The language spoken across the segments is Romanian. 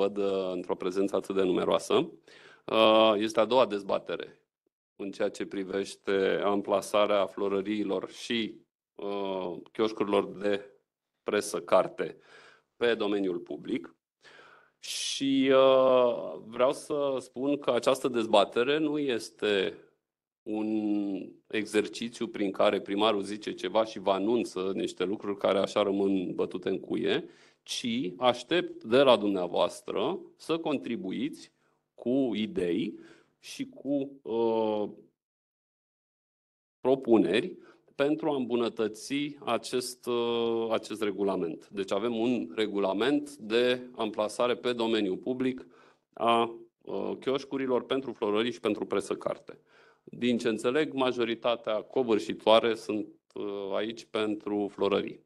văd într-o prezență atât de numeroasă. Este a doua dezbatere în ceea ce privește amplasarea florăriilor și chioșcurilor de presă, carte pe domeniul public. Și vreau să spun că această dezbatere nu este un exercițiu prin care primarul zice ceva și vă anunță niște lucruri care așa rămân bătute în cuie, ci aștept de la dumneavoastră să contribuiți cu idei și cu propuneri pentru a îmbunătăți acest regulament. Deci avem un regulament de amplasare pe domeniul public a chioșcurilor pentru florării și pentru presă carte. Din ce înțeleg, majoritatea covârșitoare sunt aici pentru florării.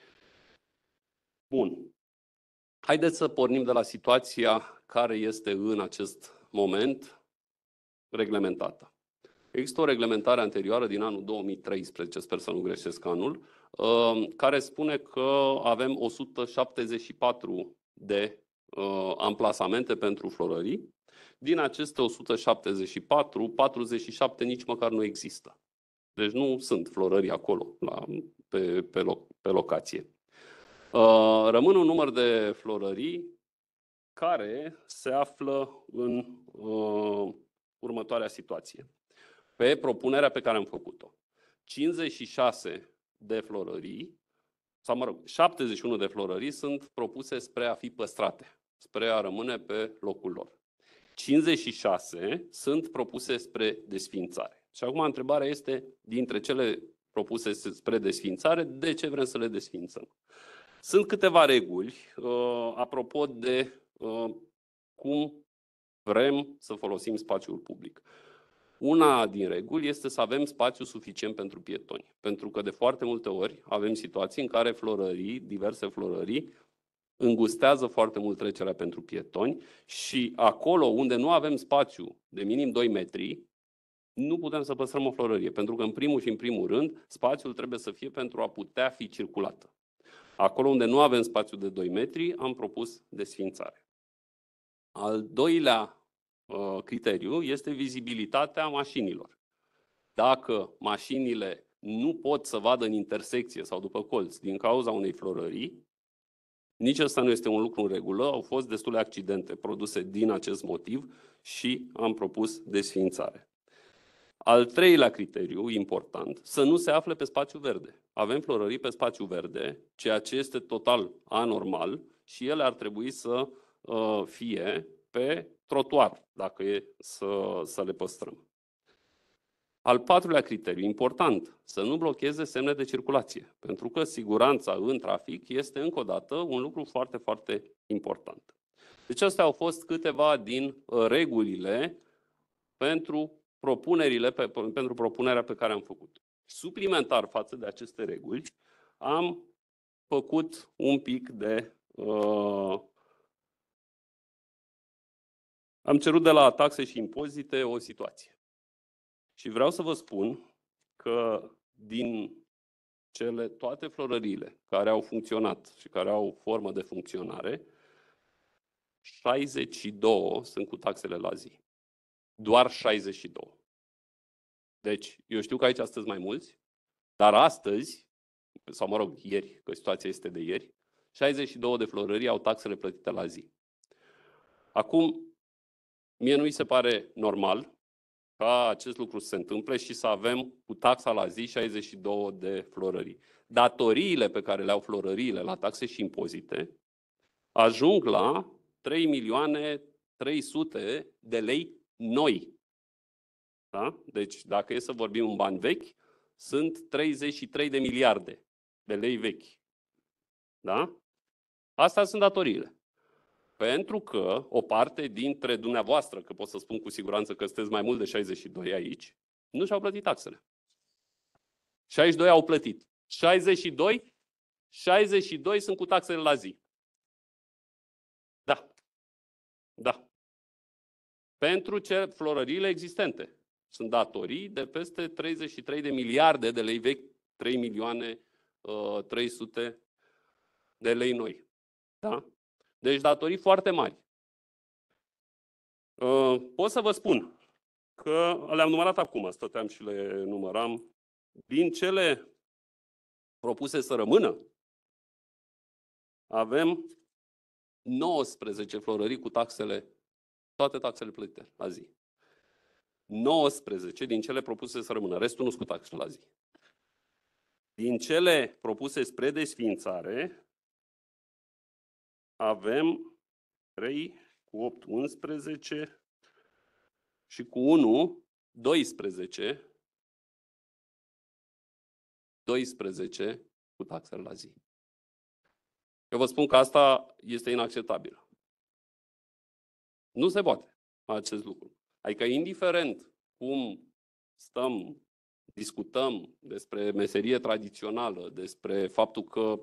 Bun. Haideți să pornim de la situația care este în acest moment reglementată. Există o reglementare anterioară din anul 2013, sper să nu greșesc anul, care spune că avem 174 de amplasamente pentru florării. Din aceste 174, 47 nici măcar nu există. Deci nu sunt florării acolo, pe locație. Rămân un număr de florării care se află în următoarea situație. Pe propunerea pe care am făcut-o, 56 de florării, sau mă rog, 71 de florării sunt propuse spre a fi păstrate, spre a rămâne pe locul lor. 56 sunt propuse spre desființare. Și acum întrebarea este, dintre cele propuse spre desființare, de ce vrem să le desființăm? Sunt câteva reguli apropo de cum vrem să folosim spațiul public. Una din reguli este să avem spațiu suficient pentru pietoni, pentru că de foarte multe ori avem situații în care florării, diverse florării, îngustează foarte mult trecerea pentru pietoni și acolo unde nu avem spațiu de minim 2 metri, nu putem să păstrăm o florărie, pentru că în primul și în primul rând spațiul trebuie să fie pentru a putea fi circulată. Acolo unde nu avem spațiu de 2 metri, am propus desființare. Al doilea criteriu este vizibilitatea mașinilor. Dacă mașinile nu pot să vadă în intersecție sau după colț din cauza unei florării, nici ăsta nu este un lucru în regulă, au fost destule accidente produse din acest motiv și am propus desființare. Al treilea criteriu important, să nu se afle pe spațiu verde. Avem florării pe spațiu verde, ceea ce este total anormal și ele ar trebui să fie pe trotuar, dacă e să le păstrăm. Al patrulea criteriu, important, să nu blocheze semne de circulație, pentru că siguranța în trafic este încă o dată un lucru foarte, foarte important. Deci astea au fost câteva din regulile pentru propunerea pe care am făcut. Suplimentar față de aceste reguli, am făcut un pic de... am cerut de la taxe și impozite o situație. Și vreau să vă spun că din toate florăriile care au funcționat și care au formă de funcționare, 62 sunt cu taxele la zi. Doar 62. Deci, eu știu că aici astăzi mai mulți, dar astăzi, sau mă rog, ieri, că situația este de ieri, 62 de florării au taxele plătite la zi. Acum, mie nu mi se pare normal ca acest lucru să se întâmple și să avem cu taxa la zi 62 de florării. Datoriile pe care le au florăriile la taxe și impozite ajung la 3.300.000 de lei noi. Da? Deci, dacă e să vorbim în bani vechi, sunt 33 de miliarde de lei vechi. Da? Astea sunt datoriile. Pentru că o parte dintre dumneavoastră, că pot să spun cu siguranță că sunteți mai mult de 62 aici, nu și-au plătit taxele. 62 au plătit. 62 sunt cu taxele la zi. Da. Da. Pentru florăriile existente. Sunt datorii de peste 33 de miliarde de lei vechi, 3.300.000 de lei noi. Da? Deci datorii foarte mari. Pot să vă spun că le-am numărat acum, stăteam și le număram. Din cele propuse să rămână, avem 19 florării cu taxele, toate taxele plătite la zi. 19 din cele propuse să rămână, restul nu sunt cu taxe la zi. Din cele propuse spre desființare, avem 3 cu 8, 11 și cu 1, 12 cu taxele la zi. Eu vă spun că asta este inacceptabil. Nu se poate acest lucru. Adică, indiferent cum stăm, discutăm despre meserie tradițională, despre faptul că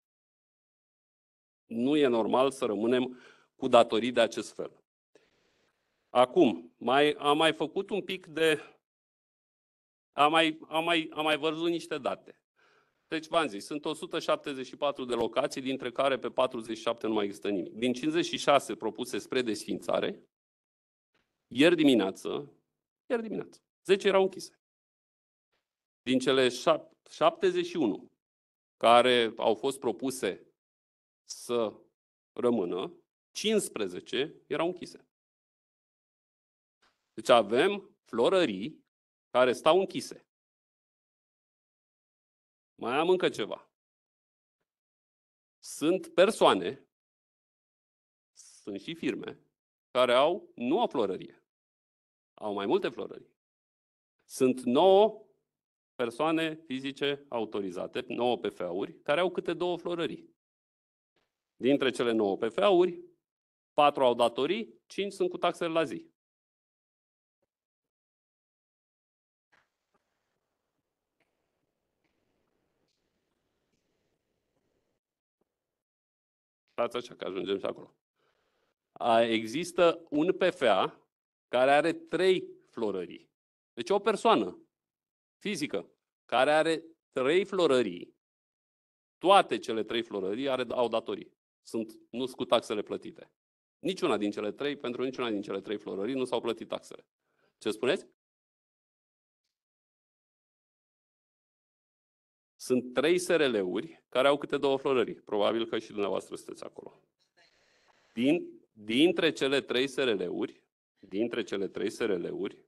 nu e normal să rămânem cu datorii de acest fel. Acum, am mai făcut un pic de... Am mai văzut niște date. Deci, v-am zis, sunt 174 de locații, dintre care pe 47 nu mai există nimic. Din 56 propuse spre desființare, ieri dimineață, 10 erau închise. Din cele 71 care au fost propuse să rămână, 15 erau închise. Deci avem florării care stau închise. Mai am încă ceva. Sunt persoane, sunt și firme, care nu au florărie. Au mai multe florării. Sunt 9 persoane fizice autorizate, 9 PFA-uri, care au câte 2 florării. Dintre cele 9 PFA-uri, 4 au datorii, 5 sunt cu taxele la zi. Stați așa că ajungem și acolo. Există un PFA care are 3 florării. Deci o persoană fizică care are 3 florării, toate cele 3 florării au datorii. Nu sunt cu taxele plătite. Niciuna din cele 3, pentru niciuna din cele 3 florării nu s-au plătit taxele. Ce spuneți? Sunt 3 SRL-uri care au câte 2 florării. Probabil că și dumneavoastră sunteți acolo. Dintre cele 3 SRL-uri,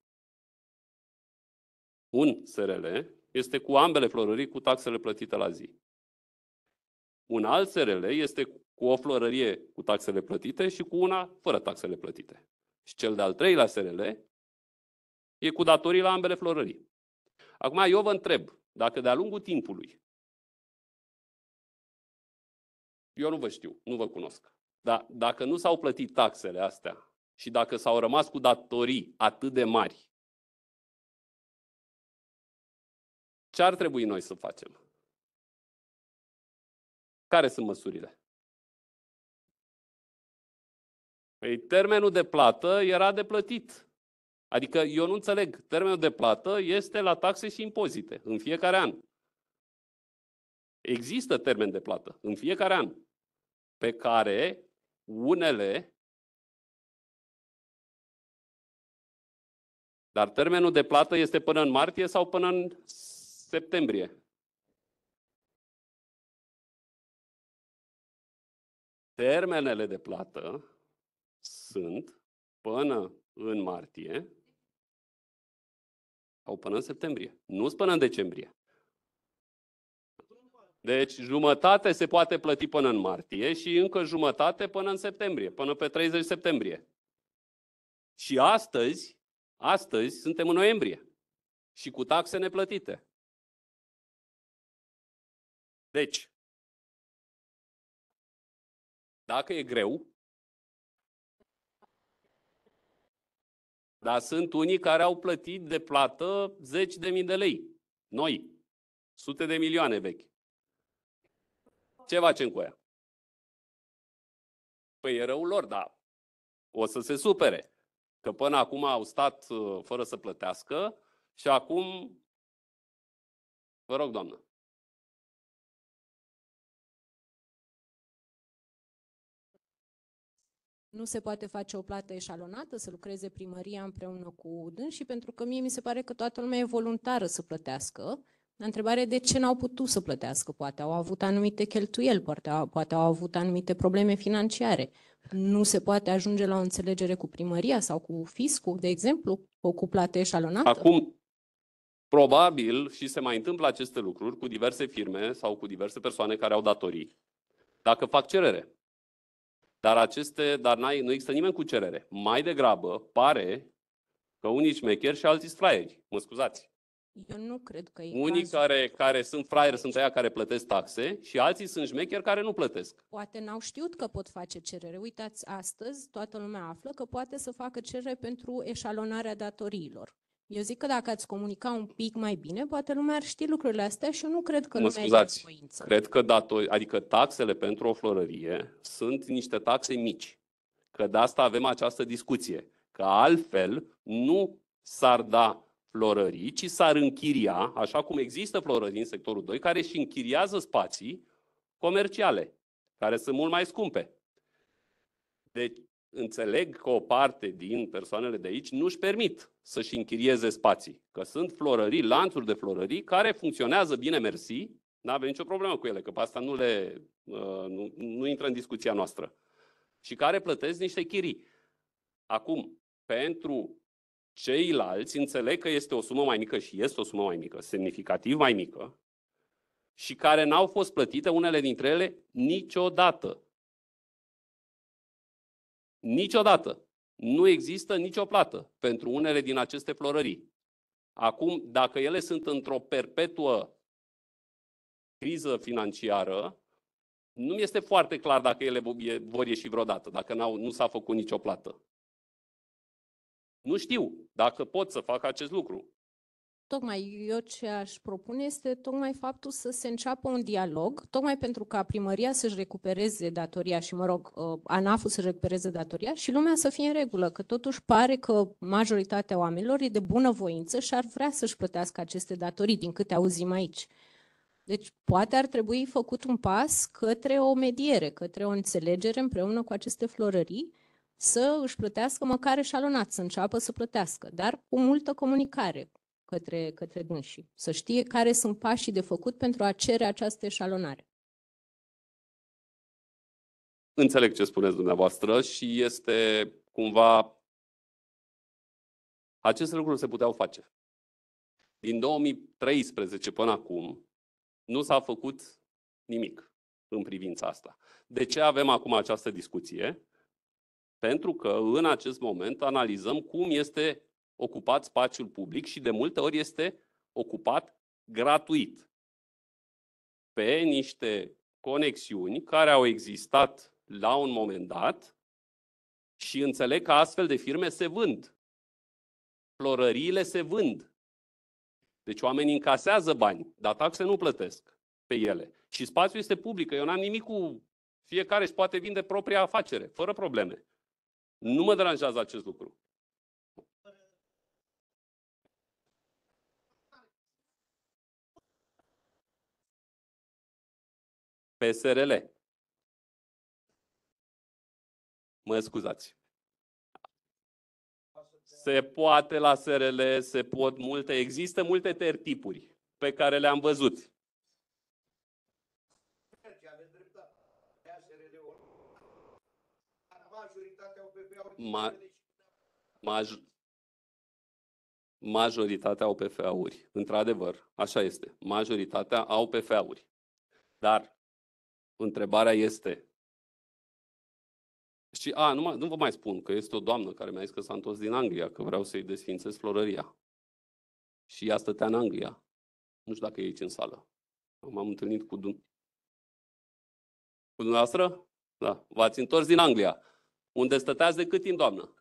un SRL este cu ambele florării cu taxele plătite la zi. Un alt SRL este cu o florărie cu taxele plătite și cu una fără taxele plătite. Și cel de-al 3-lea SRL e cu datorii la ambele florării. Acum eu vă întreb, dacă de-a lungul timpului, eu nu vă știu, nu vă cunosc, dar dacă nu s-au plătit taxele astea și dacă s-au rămas cu datorii atât de mari, ce ar trebui noi să facem? Care sunt măsurile? Păi, termenul de plată era de plătit. Adică eu nu înțeleg, termenul de plată este la taxe și impozite, în fiecare an. Există termen de plată în fiecare an, pe care unele... Dar termenul de plată este până în martie sau până în septembrie? Termenele de plată sunt până în martie sau până în septembrie. Nu sunt până în decembrie. Deci jumătate se poate plăti până în martie și încă jumătate până în septembrie, până pe 30 septembrie. Și astăzi suntem în noiembrie și cu taxe neplătite. Deci, dacă e greu, dar sunt unii care au plătit de plată 10.000 de lei. Noi, sute de milioane vechi. Ce facem cu ea? Păi e răul lor, dar o să se supere. Că până acum au stat fără să plătească și acum, vă rog, doamnă. Nu se poate face o plată eșalonată, să lucreze primăria împreună cu dânsii, pentru că mie mi se pare că toată lumea e voluntară să plătească. Întrebarea e de ce n-au putut să plătească. Poate au avut anumite cheltuieli, poate au avut anumite probleme financiare. Nu se poate ajunge la o înțelegere cu primăria sau cu fiscul, de exemplu, cu plată eșalonată? Acum, probabil și se mai întâmplă aceste lucruri cu diverse firme sau cu diverse persoane care au datorii, dacă fac cerere. Dar nu există nimeni cu cerere. Mai degrabă pare că unii șmecheri și alții fraieri. Mă scuzați. Eu nu cred că e Unii cazul. care sunt fraieri sunt aia care plătesc taxe și alții sunt șmecheri care nu plătesc. Poate n-au știut că pot face cerere. Uitați, astăzi toată lumea află că poate să facă cerere pentru eșalonarea datoriilor. Eu zic că dacă ați comunica un pic mai bine, poate lumea ar ști lucrurile astea și eu nu cred că Mă lumea scuzați, e de voință. cred că adică taxele pentru o florărie sunt niște taxe mici. Că de asta avem această discuție. Că altfel nu s-ar da florării, ci s-ar închiria, așa cum există florării în sectorul 2, care își închiriază spații comerciale, care sunt mult mai scumpe. Deci, înțeleg că o parte din persoanele de aici nu își permit să-și închirieze spații. Că sunt florării, lanțuri de florării, care funcționează bine, mersi, nu avem nicio problemă cu ele, că pe asta nu intră în discuția noastră. Și care plătesc niște chirii. Acum, pentru ceilalți, înțeleg că este o sumă mai mică și este o sumă mai mică, semnificativ mai mică, și care n-au fost plătite, unele dintre ele, niciodată. Niciodată. Nu există nicio plată pentru unele din aceste florării. Acum, dacă ele sunt într-o perpetuă criză financiară, nu mi este foarte clar dacă ele vor ieși vreodată, dacă nu s-a făcut nicio plată. Nu știu dacă pot să fac acest lucru. Tocmai eu ce aș propune este tocmai faptul să se înceapă un dialog, tocmai pentru ca primăria să-și recupereze datoria și, ANAF-ul să-și recupereze datoria și lumea să fie în regulă, că totuși pare că majoritatea oamenilor e de bunăvoință și ar vrea să-și plătească aceste datorii, din câte auzim aici. Deci poate ar trebui făcut un pas către o mediere, către o înțelegere împreună cu aceste florării, să își plătească măcar eșalonat, să înceapă să plătească, dar cu multă comunicare către dânsii, să știe care sunt pașii de făcut pentru a cere această eșalonare. Înțeleg ce spuneți dumneavoastră și este cumva... Aceste lucruri se puteau face. Din 2013 până acum nu s-a făcut nimic în privința asta. De ce avem acum această discuție? Pentru că în acest moment analizăm cum este ocupat spațiul public și de multe ori este ocupat gratuit pe niște conexiuni care au existat la un moment dat și înțeleg că astfel de firme se vând. Florăriile se vând. Deci oamenii încasează bani, dar taxe nu plătesc pe ele. Și spațiul este public, eu n-am nimic cu... Fiecare își poate vinde propria afacere, fără probleme. Nu mă deranjează acest lucru. PSRL. Mă scuzați. Se poate la SRL, există multe tertipuri pe care le-am văzut. Majoritatea au PFA-uri. Într-adevăr, așa este. Majoritatea au PFA-uri. Dar întrebarea este... Și, nu vă mai spun că este o doamnă care mi-a zis că s-a întors din Anglia, că vreau să-i desfințez florăria. Și ea stătea în Anglia. Nu știu dacă e aici în sală. M-am întâlnit cu dumneavoastră? Da. V-ați întors din Anglia. Unde stăteați de cât timp, doamnă?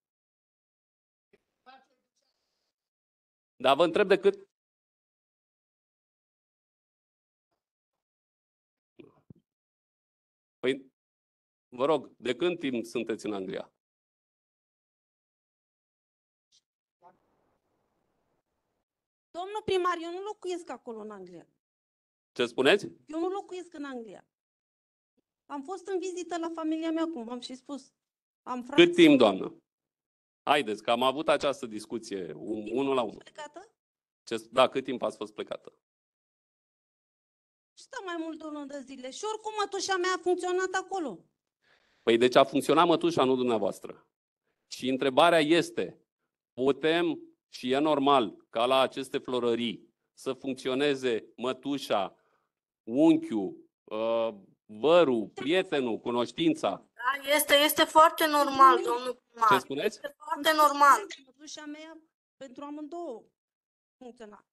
Dar vă întreb de cât... Păi, vă rog, de când timp sunteți în Anglia? Domnul primar, eu nu locuiesc acolo în Anglia. Ce spuneți? Eu nu locuiesc în Anglia. Am fost în vizită la familia mea, cum v-am și spus. Am frați. Cât timp, doamnă? Haideți, că am avut această discuție, unul la unul. Plecată? Da, cât timp ați fost plecată? Și mai mult de 1 de zile. Și oricum mătușa mea a funcționat acolo. Păi deci a funcționat mătușa, nu dumneavoastră. Și întrebarea este, putem și e normal ca la aceste florării să funcționeze mătușa, unchiul, vărul, prietenul, cunoștința? Da, este foarte normal, domnul primar. Ce spuneți? Este foarte normal. Mătușa mea pentru amândouă funcționa.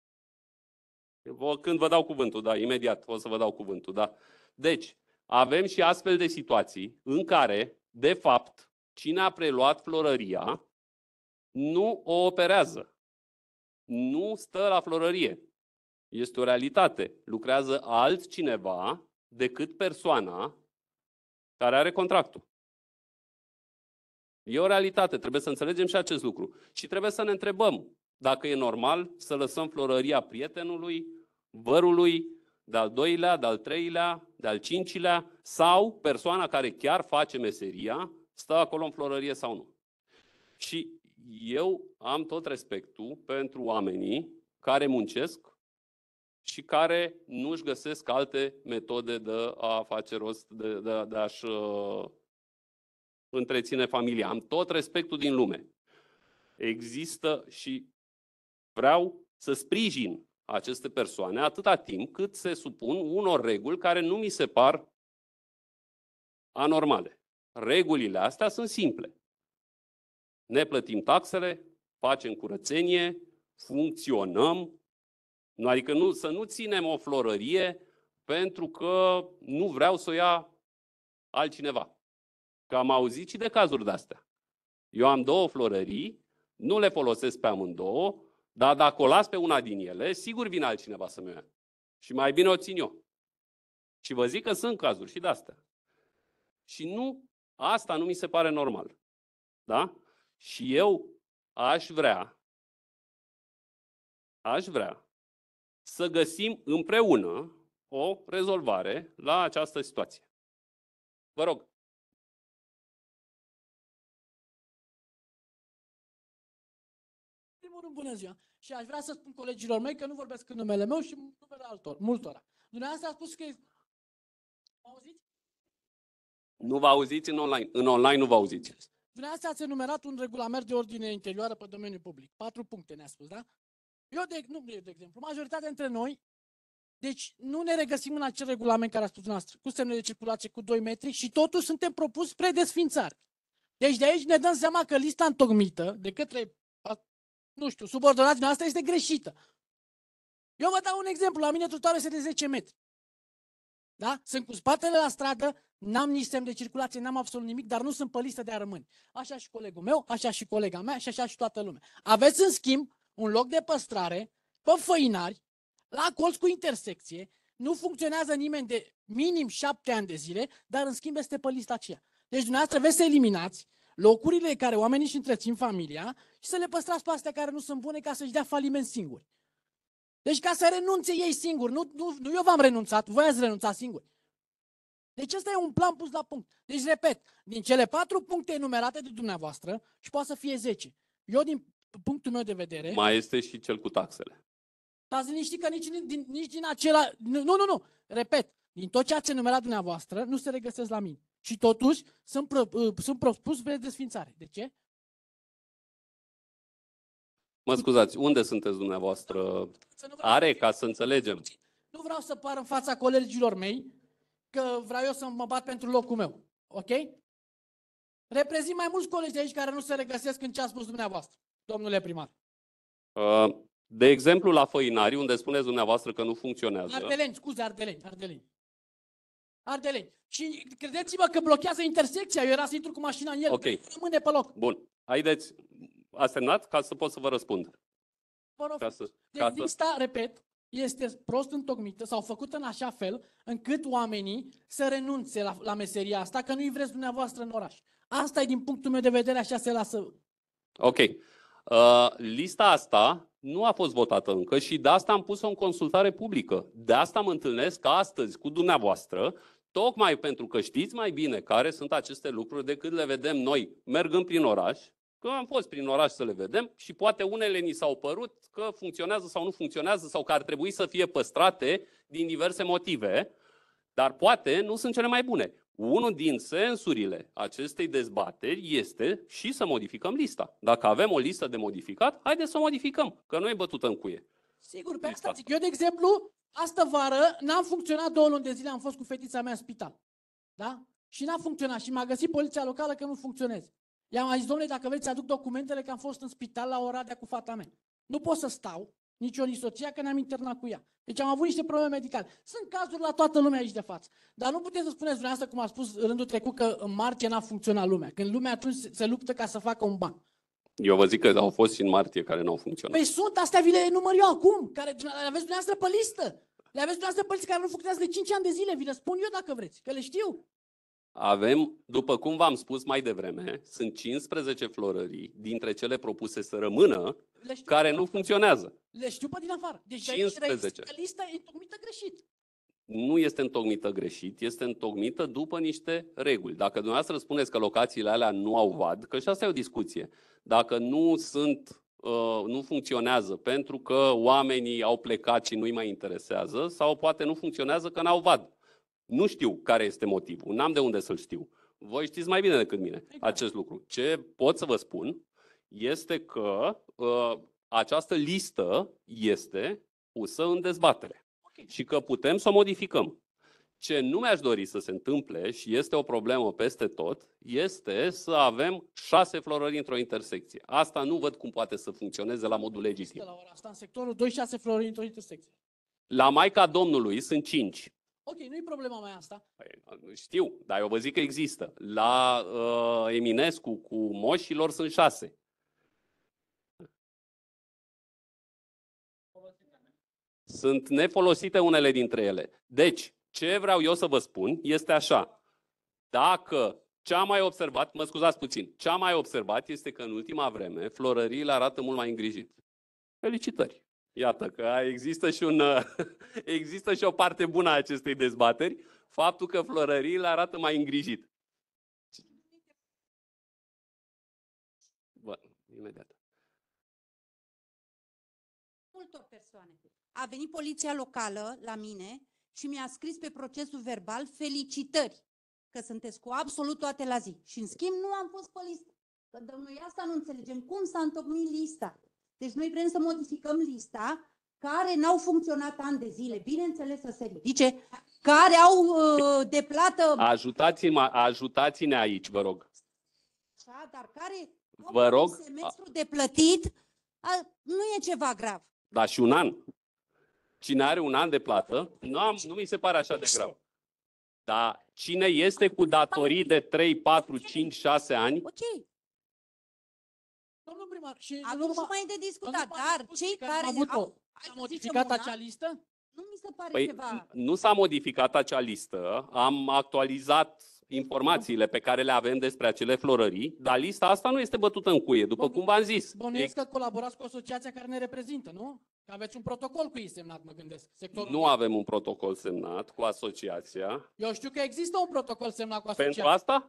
Când vă dau cuvântul, da, imediat o să vă dau cuvântul, da. Deci, avem și astfel de situații în care, de fapt, cine a preluat florăria nu o operează. Nu stă la florărie. Este o realitate. Lucrează altcineva decât persoana care are contractul. E o realitate. Trebuie să înțelegem și acest lucru. Și trebuie să ne întrebăm dacă e normal să lăsăm florăria prietenului, vărului, de-al doilea, de-al treilea, de-al cincilea, sau persoana care chiar face meseria stă acolo în florărie sau nu. Și eu am tot respectul pentru oamenii care muncesc și care nu își găsesc alte metode de a face rost, de a-și întreține familia. Am tot respectul din lume. Există și vreau să sprijin aceste persoane atâta timp cât se supun unor reguli care nu mi se par anormale. Regulile astea sunt simple. Ne plătim taxele, facem curățenie, funcționăm, adică să nu ținem o florărie pentru că nu vreau să o ia altcineva. Că am auzit și de cazuri de-astea. Eu am 2 florării, nu le folosesc pe amândouă, dar dacă o las pe una din ele, sigur vine altcineva să-mi o ia. Și mai bine o țin eu. Și vă zic că sunt cazuri și de-astea. Și nu, asta nu mi se pare normal. Da? Și eu aș vrea să găsim împreună o rezolvare la această situație. Vă rog. Primul rând, bună ziua. Și aș vrea să spun colegilor mei că nu vorbesc în numele meu și în numele multora. Dumneavoastră a spus că... Auziți? Nu vă auziți în online. În online nu vă auziți. Dumneavoastră ați enumerat un regulament de ordine interioară pe domeniul public. 4 puncte ne-a spus, da? De exemplu, majoritatea dintre noi, deci nu ne regăsim în acel regulament care a spus dumneavoastră, cu semne de circulație cu 2 metri și totuși suntem propus spre desfințare. Deci de aici ne dăm seama că lista întocmită de către, nu știu, subordonații noastre este greșită. Eu vă dau un exemplu, la mine trotuarul este de 10 metri. Da? Sunt cu spatele la stradă, n-am nici semn de circulație, n-am absolut nimic, dar nu sunt pe listă de a rămâne. Așa și colegul meu, așa și colega mea și așa și toată lumea. Aveți, în schimb, un loc de păstrare pe Făinari, la colț cu intersecție, nu funcționează nimeni de minim 7 ani de zile, dar în schimb este pe lista aceea. Deci dumneavoastră vreți să eliminați locurile în care oamenii își întrețin familia și să le păstrați pe astea care nu sunt bune ca să-și dea faliment singuri. Deci ca să renunțe ei singuri, nu eu v-am renunțat, voi ați renunțat singuri. Deci ăsta e un plan pus la punct. Deci, repet, din cele 4 puncte enumerate de dumneavoastră, și poate să fie 10, eu din punctul meu de vedere... Mai este și cel cu taxele. Stați liniștit că nici din acela... Nu. Repet, din tot ce ați enumerat dumneavoastră, nu se regăsesc la mine. Și totuși sunt propus spre desfințare. De ce? Mă scuzați, unde sunteți dumneavoastră? Ca să înțelegem. Nu vreau să par în fața colegilor mei că vreau eu să mă bat pentru locul meu. Ok? Reprezint mai mulți colegi de aici care nu se regăsesc în ce a spus dumneavoastră, domnule primar. De exemplu, la Făinari, unde spuneți dumneavoastră că nu funcționează. Ardeleni. Și credeți-mă că blochează intersecția. Eu era să intru cu mașina în el. Ok. Rămâne pe loc. Bun. Haideți, a semnat ca să pot să vă răspund. Vă rog. Lista, repet, este prost întocmită sau făcută în așa fel încât oamenii să renunțe la meseria asta, că nu-i vreți dumneavoastră în oraș. Asta e din punctul meu de vedere, așa se lasă. Ok. Lista asta nu a fost votată încă și de asta am pus-o în consultare publică. De asta mă întâlnesc astăzi cu dumneavoastră, Tocmai pentru că știți mai bine care sunt aceste lucruri decât le vedem noi mergând prin oraș, că am fost prin oraș să le vedem și poate unele ni s-au părut că funcționează sau nu funcționează sau că ar trebui să fie păstrate din diverse motive, dar poate nu sunt cele mai bune. Unul din sensurile acestei dezbateri este și să modificăm lista. Dacă avem o listă de modificat, haideți să o modificăm, că nu e bătută în cuie. Sigur, pe asta zic. Eu, de exemplu, astă vară n-am funcționat 2 luni de zile, am fost cu fetița mea în spital. Da? Și n-a funcționat și m-a găsit poliția locală că nu funcționez. I-am zis, domnule, dacă vreți să aduc documentele că am fost în spital la Oradea cu fata mea. Nu pot să stau, nici eu, nici soția, că ne-am internat cu ea. Deci am avut niște probleme medicale. Sunt cazuri la toată lumea aici de față. Dar nu puteți să spuneți dumneavoastră, cum a spus rândul trecut, că în martie n-a funcționat lumea. Când lumea atunci se luptă ca să facă un ban. Eu vă zic că au fost și în martie care n-au funcționat. Păi sunt, astea vi le enumăr eu acum, care le aveți dumneavoastră pe listă. Le aveți dumneavoastră pe listă care nu funcționează de 5 ani de zile, vi le spun eu dacă vreți, că le știu. Avem, după cum v-am spus mai devreme, sunt 15 florării dintre cele propuse să rămână care nu funcționează. Le știu pe din afară. Deci 15. Lista e întocmită greșit. Nu este întocmită greșit, este întocmită după niște reguli. Dacă dumneavoastră spuneți că locațiile alea nu au vad, că și asta e o discuție, dacă nu nu funcționează pentru că oamenii au plecat și nu-i mai interesează, sau poate nu funcționează că n-au vad. Nu știu care este motivul, n-am de unde să-l știu. Voi știți mai bine decât mine acest lucru. Ce pot să vă spun este că această listă este pusă în dezbatere și că putem să o modificăm. Ce nu mi-aș dori să se întâmple, și este o problemă peste tot, este să avem 6 florări într-o intersecție. Asta nu văd cum poate să funcționeze la modul legitim. La ora asta, în sectorul 2-6 florări într-o intersecție. La Maica Domnului sunt 5. Ok, nu e problema mai asta. Știu, dar eu vă zic că există. La Eminescu cu moșilor sunt 6. Sunt nefolosite unele dintre ele. Deci, ce vreau eu să vă spun este așa. Dacă ce am mai observat, mă scuzați puțin, ce am mai observat este că în ultima vreme florăriile arată mult mai îngrijit. Felicitări! Iată că există și o parte bună a acestei dezbateri, faptul că florăriile arată mai îngrijit. Bă, imediat. Multor persoane. A venit poliția locală la mine și mi-a scris pe procesul verbal felicitări că sunteți cu absolut toate la zi. Și în schimb nu am fost pe listă. Că noi asta nu înțelegem. Cum s-a întocmit lista? Deci noi vrem să modificăm lista care n-au funcționat ani de zile, bineînțeles să se ridice, care au de plată... Ajutați-ne aici, vă rog. Așa, dar care vă rog, un semestru de plătit, nu e ceva grav. Da, și un an. Cine are un an de plată, nu mi se pare așa de grav. Dar cine este cu datorii de 3, 4, 5, 6 ani... Ok. Domnul primar, și atunci nu mai e de discutat, dar cei care... S-a modificat acea listă? Nu mi se pare ceva... Nu s-a modificat acea listă, am actualizat informațiile pe care le avem despre acele florării, dar lista asta nu este bătută în cuie, după cum v-am zis. Bănuiesc că colaborați cu asociația care ne reprezintă, nu? Că aveți un protocol cu ei semnat, mă gândesc. Sectorul nu avem un protocol semnat cu asociația. Eu știu că există un protocol semnat cu asociația. Pentru asta?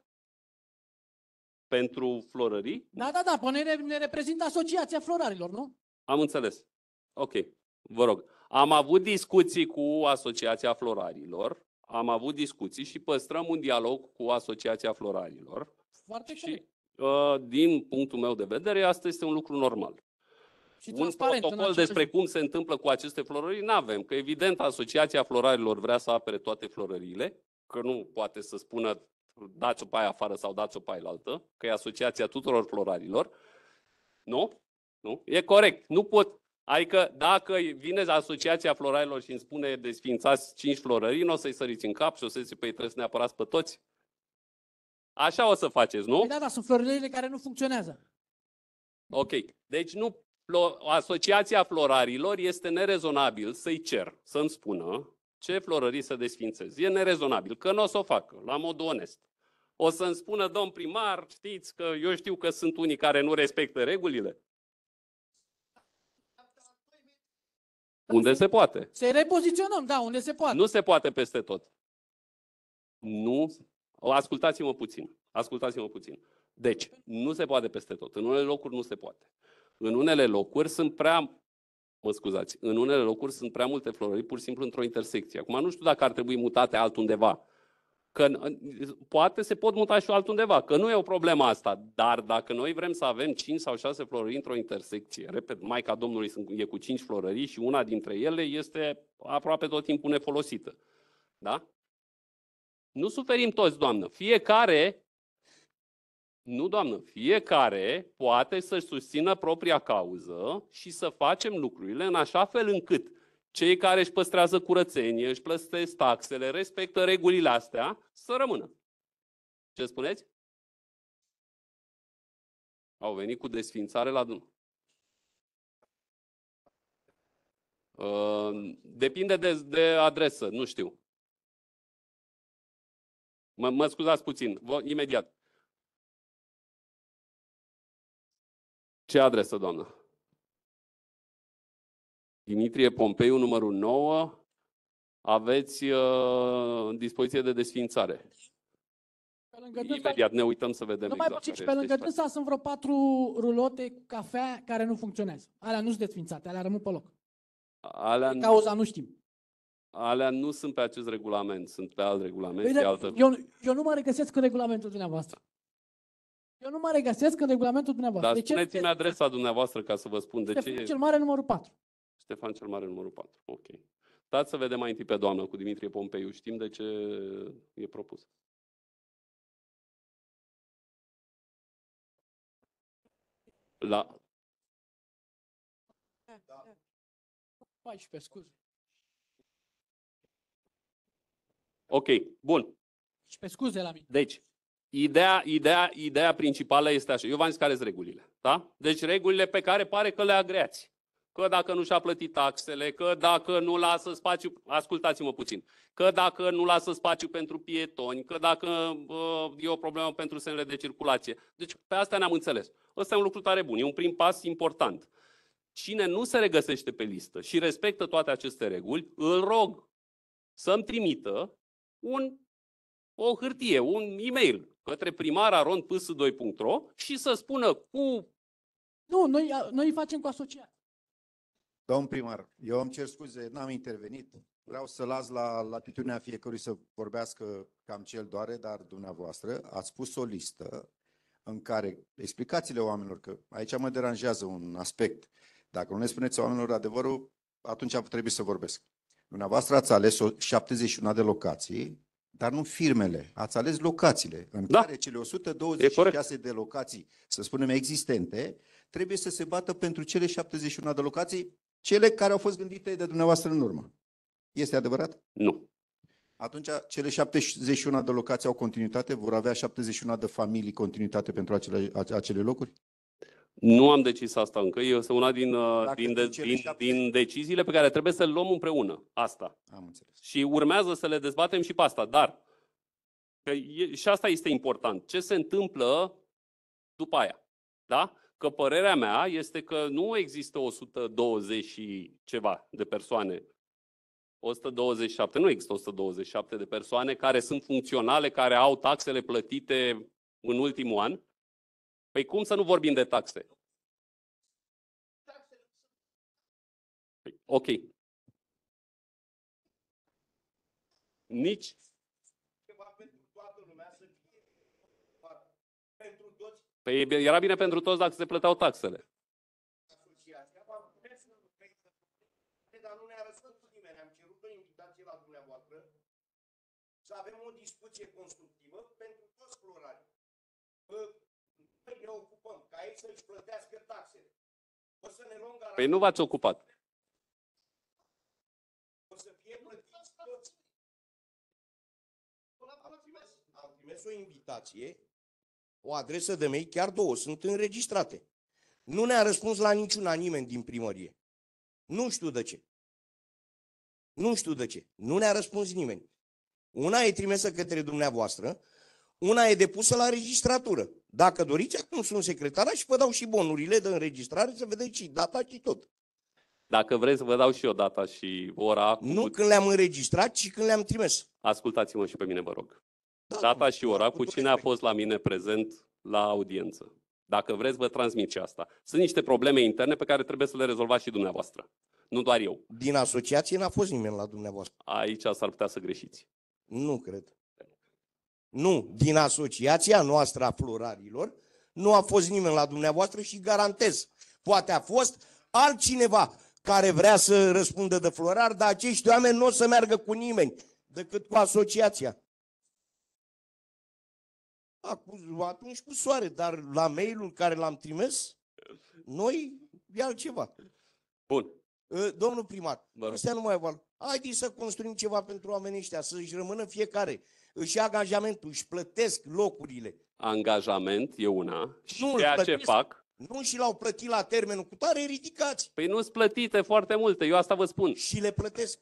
Pentru florării? Da, până ne reprezintă asociația florarilor, nu? Am înțeles. Ok, vă rog. Am avut discuții cu asociația florarilor, am avut discuții și păstrăm un dialog cu asociația florarilor. Foarte și, din punctul meu de vedere, asta este un lucru normal. Și un protocol despre cum se întâmplă cu aceste florării nu avem, că evident asociația florarilor vrea să apere toate florăriile, că nu poate să spună dați-o pe aia afară sau dați-o pe aia altă, că e asociația tuturor florarilor. Nu? Nu? E corect. Nu pot. Adică dacă vine asociația florarilor și îmi spune desființați 5 florării, nu o să-i săriți în cap și o să zice, păi trebuie să ne apărați pe toți. Așa o să faceți, nu? Păi da, sunt florările care nu funcționează. Ok. Deci nu, asociația florarilor este nerezonabil să-i cer să-mi spună ce florării să desființez. E nerezonabil, că nu o să o facă, la modul onest. O să-mi spună, domn primar, știți că eu știu că sunt unii care nu respectă regulile. Unde se poate. Să-i repoziționăm, da, unde se poate. Nu se poate peste tot. Nu, ascultați-mă puțin. Ascultați-mă puțin. Deci, nu se poate peste tot. În unele locuri nu se poate. În unele locuri sunt în unele locuri sunt prea multe florării, pur și simplu într-o intersecție. Acum nu știu dacă ar trebui mutate altundeva. Că poate se pot muta și altundeva, că nu e o problemă asta. Dar dacă noi vrem să avem 5 sau 6 florării într-o intersecție, repet, Maica Domnului e cu 5 florării și una dintre ele este aproape tot timpul nefolosită. Da? Nu suferim toți, doamnă. Fiecare poate să-și susțină propria cauză și să facem lucrurile în așa fel încât cei care își păstrează curățenie, își plătesc taxele, respectă regulile astea, să rămână. Ce spuneți? Au venit cu desfințare la drum. Depinde de adresă, nu știu. Mă scuzați puțin, imediat. Ce adresă, doamnă? Dimitrie Pompeiu, numărul 9. Aveți dispoziție de desființare. Imediat ne uităm să vedem nu mai exact. puțin, și pe lângă dânsa sunt vreo 4 rulote cu cafea care nu funcționează. Alea nu sunt desființate, alea rămân pe loc. Cauza nu știm. Alea nu sunt pe acest regulament, sunt pe alt regulament. Bine, eu nu mă regăsesc în regulamentul dumneavoastră. Dar spuneți-mi adresa dumneavoastră ca să vă spun de ce Ștefan cel Mare, numărul 4. Ștefan cel Mare, numărul 4. Ok. Dați să vedem mai întâi pe doamnă cu Dimitrie Pompeiu. Știm de ce e propus. La 14, scuze. Ok, bun. Și pe scuze la mine. Deci, ideea principală este așa. Eu v-am zis care sunt regulile. Da? Deci regulile pe care pare că le agreați. Că dacă nu și-a plătit taxele, că dacă nu lasă spațiu, ascultați-mă puțin, că dacă nu lasă spațiu pentru pietoni, că dacă e o problemă pentru semnele de circulație. Deci pe asta ne-am înțeles. Ăsta e un lucru tare bun, e un prim pas important. Cine nu se regăsește pe listă și respectă toate aceste reguli, îl rog să-mi trimită o hârtie, un e-mail către primar@ps2.ro și să spună cu... Nu, noi facem cu asociații. Domn primar, eu îmi cer scuze, n-am intervenit. Vreau să las la latitudinea fiecărui să vorbească cam ce îl doare, dar dumneavoastră ați pus o listă în care explicațiile oamenilor, că aici mă deranjează un aspect. Dacă nu le spuneți oamenilor adevărul, atunci trebuie să vorbesc. Dumneavoastră ați ales 71 de locații, dar nu firmele. Ați ales locațiile în care cele 126 de locații, să spunem existente, trebuie să se bată pentru cele 71 de locații, cele care au fost gândite de dumneavoastră în urmă. Este adevărat? Nu. Atunci, cele 71 de locații au continuitate? Vor avea 71 de familii continuitate pentru acele locuri? Nu am decis asta încă. Este una din deciziile pe care trebuie să le luăm împreună. Asta. Am înțeles. Și urmează să le dezbatem și pe asta. Dar, și asta este important. Ce se întâmplă după aia? Da? Că părerea mea este că nu există 120 și ceva de persoane. 127, nu există 127 de persoane care sunt funcționale, care au taxele plătite în ultimul an. Păi cum să nu vorbim de taxe? Ok. Nici. Păi era bine pentru toți dacă se plăteau taxele. Dar nu ne-a răspuns nimeni. Am cerut o invitație la dumneavoastră să avem o discuție constructivă pentru toți florari. Noi ne ocupăm ca ei să-și plătească taxele. O să ne luăm garanții. Păi nu v-ați ocupat. O să fie plătiți toți. Am trimis o invitație, o adresă de mail, chiar 2, sunt înregistrate. Nu ne-a răspuns la niciuna nimeni din primărie. Nu știu de ce. Nu ne-a răspuns nimeni. Una e trimisă către dumneavoastră, una e depusă la registratură. Dacă doriți, acum sunt secretara și vă dau și bonurile de înregistrare să vedeți și data și tot. Dacă vreți, vă dau și eu data și ora. Nu când le-am înregistrat, ci când le-am trimis. Ascultați-mă și pe mine, vă rog. Da, Data și ora cu cu tot cine a respect. fost la mine prezent la audiență. Dacă vreți, vă transmit și asta. Sunt niște probleme interne pe care trebuie să le rezolvați și dumneavoastră. Nu doar eu. Din asociație n-a fost nimeni la dumneavoastră. Aici s-ar putea să greșiți. Nu cred. Nu, din asociația noastră a florarilor nu a fost nimeni la dumneavoastră și garantez. Poate a fost altcineva care vrea să răspundă de florar, dar acești oameni nu o să meargă cu nimeni decât cu asociația. Atunci cu soare, dar la mail-ul care l-am trimis, noi e altceva. Bun. Domnul primar, Vă rog. astea nu mai val. Haideți să construim ceva pentru oamenii ăștia, să-și rămână fiecare. Își ia angajamentul, își plătesc locurile. Angajament e una și Nu îl ceea ce plătesc. fac. Nu și l-au plătit la termenul cu tare, ridicați Păi nu-s plătite foarte multe, eu asta vă spun. și le plătesc.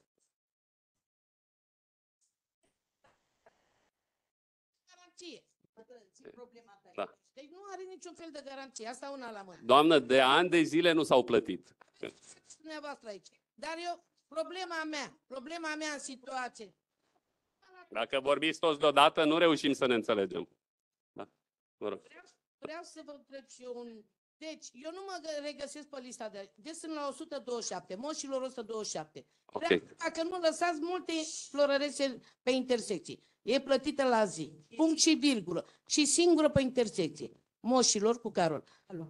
Garanție. Problema ta. Da. Deci nu are niciun fel de garanție. Asta una la mână. Doamnă, de ani de zile nu s-au plătit. Dumneavoastră aici. Dar eu, problema mea în situație. Dacă vorbiți toți deodată, nu reușim să ne înțelegem. Da? Vă rog. Vreau să vă întreb și eu un... Deci, eu nu mă regăsesc pe lista de... Deci sunt la 127, moșilor 127. Ok. Vreau, dacă nu lăsați multe florărețe pe intersecții. E plătită la zi. Punct și virgulă. Și singură pe intersecție. Moșilor cu Carol.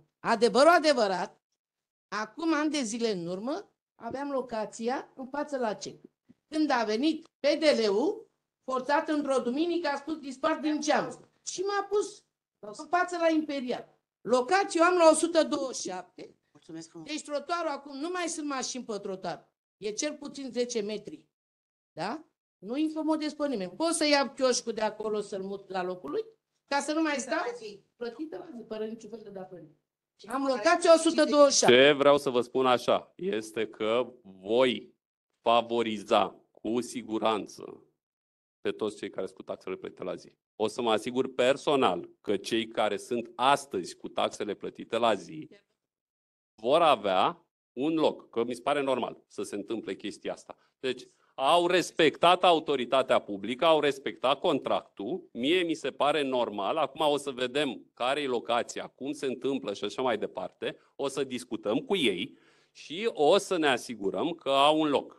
Adevărat, acum ani de zile în urmă, aveam locația în față la CEC. Când a venit PDL-ul, forțat într-o duminică, a spus dispar din geam. Și m-a pus în față la Imperial. Locație eu am la 127. Mulțumesc frumos. Deci trotuarul acum nu mai sunt mașini pe trotuar. E cel puțin 10 metri. Da? Nu incomodez pe nimeni. Pot să iau chioșcul de acolo să-l mut la locul lui? Ca să nu mai stau? Plătită la zi, fără niciun fel de datorie. Am locație 127. Ce vreau să vă spun așa, este că voi favoriza cu siguranță pe toți cei care sunt cu taxele plătite la zi. O să mă asigur personal că cei care sunt astăzi cu taxele plătite la zi vor avea un loc, că mi se pare normal să se întâmple chestia asta. Deci au respectat autoritatea publică, au respectat contractul, mie mi se pare normal, acum o să vedem care e locația, cum se întâmplă și așa mai departe, o să discutăm cu ei și o să ne asigurăm că au un loc.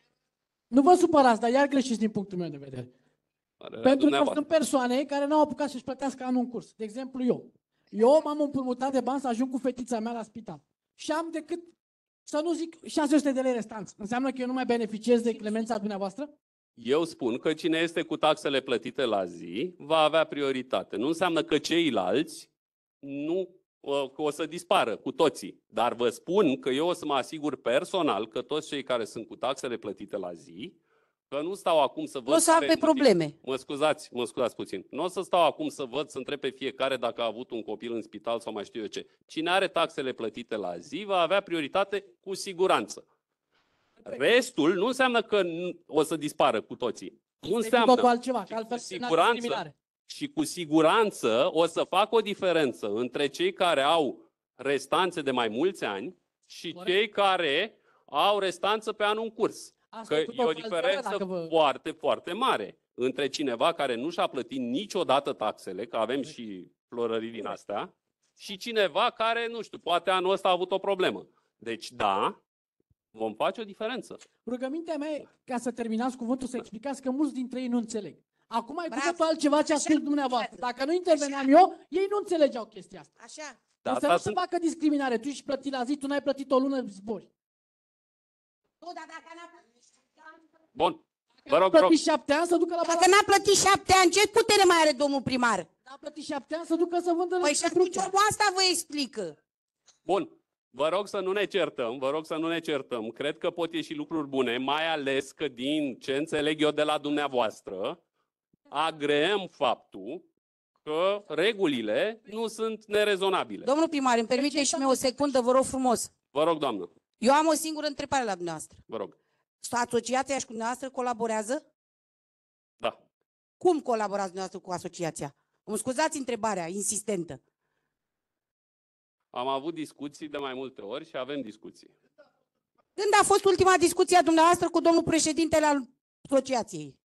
Nu vă supărați, dar iar greșiți din punctul meu de vedere. Pentru că sunt persoane care n-au apucat să-și plătească anul în curs. De exemplu, eu. Eu m-am împrumutat de bani să ajung cu fetița mea la spital. Și am decât, să nu zic, 600 de lei restanți. Înseamnă că eu nu mai beneficiez de clemența dumneavoastră? Eu spun că cine este cu taxele plătite la zi va avea prioritate. Nu înseamnă că ceilalți nu că o să dispară cu toții. Dar vă spun că eu o să mă asigur personal că toți cei care sunt cu taxele plătite la zi, că nu stau acum să văd... Nu o să aibă probleme. Mă scuzați puțin. Nu o să stau acum să văd, să întreb pe fiecare dacă a avut un copil în spital sau mai știu eu ce. Cine are taxele plătite la zi va avea prioritate cu siguranță. Restul nu înseamnă că o să dispară cu toții. Nu înseamnă. Cu altceva, că altfel Și cu siguranță o să fac o diferență între cei care au restanțe de mai mulți ani și cei care au restanță pe anul în curs. Că e o diferență foarte, foarte mare între cineva care nu și-a plătit niciodată taxele, că avem și florării din astea, și cineva care, nu știu, poate anul ăsta a avut o problemă. Deci, da, vom face o diferență. Rugămintea mea e, ca să terminați cuvântul, să explicați că mulți dintre ei nu înțeleg. Acum ai cu altceva ce a spus dumneavoastră. Dacă nu interveneam eu, ei nu înțelegeau chestia asta. Așa. Dar să nu se facă discriminare. Tu ești plătit la zi, tu n-ai plătit o lună, zbori. Nu, dar dacă n-a plătit... Bun. Vă rog, plătit 7 ani să ducă la Dacă n-a plătit 7 ani, ce putere mai are domnul primar? N-a plătit 7 ani să ducă să vândă... Păi și atunci asta vă explică. Bun. Vă rog să nu ne certăm, Cred că pot ieși lucruri bune, mai ales că din ce înțeleg eu de la dumneavoastră, agreăm faptul că regulile nu sunt nerezonabile. Domnul primar, îmi permite și mie o secundă, vă rog frumos. Vă rog, doamnă. Eu am o singură întrebare la dumneavoastră. Vă rog. Asociația și cu dumneavoastră colaborează? Da. Cum colaborați dumneavoastră cu asociația? Îmi scuzați întrebarea insistentă. Am avut discuții de mai multe ori și avem discuții. Când a fost ultima discuție a dumneavoastră cu domnul președintele al asociației?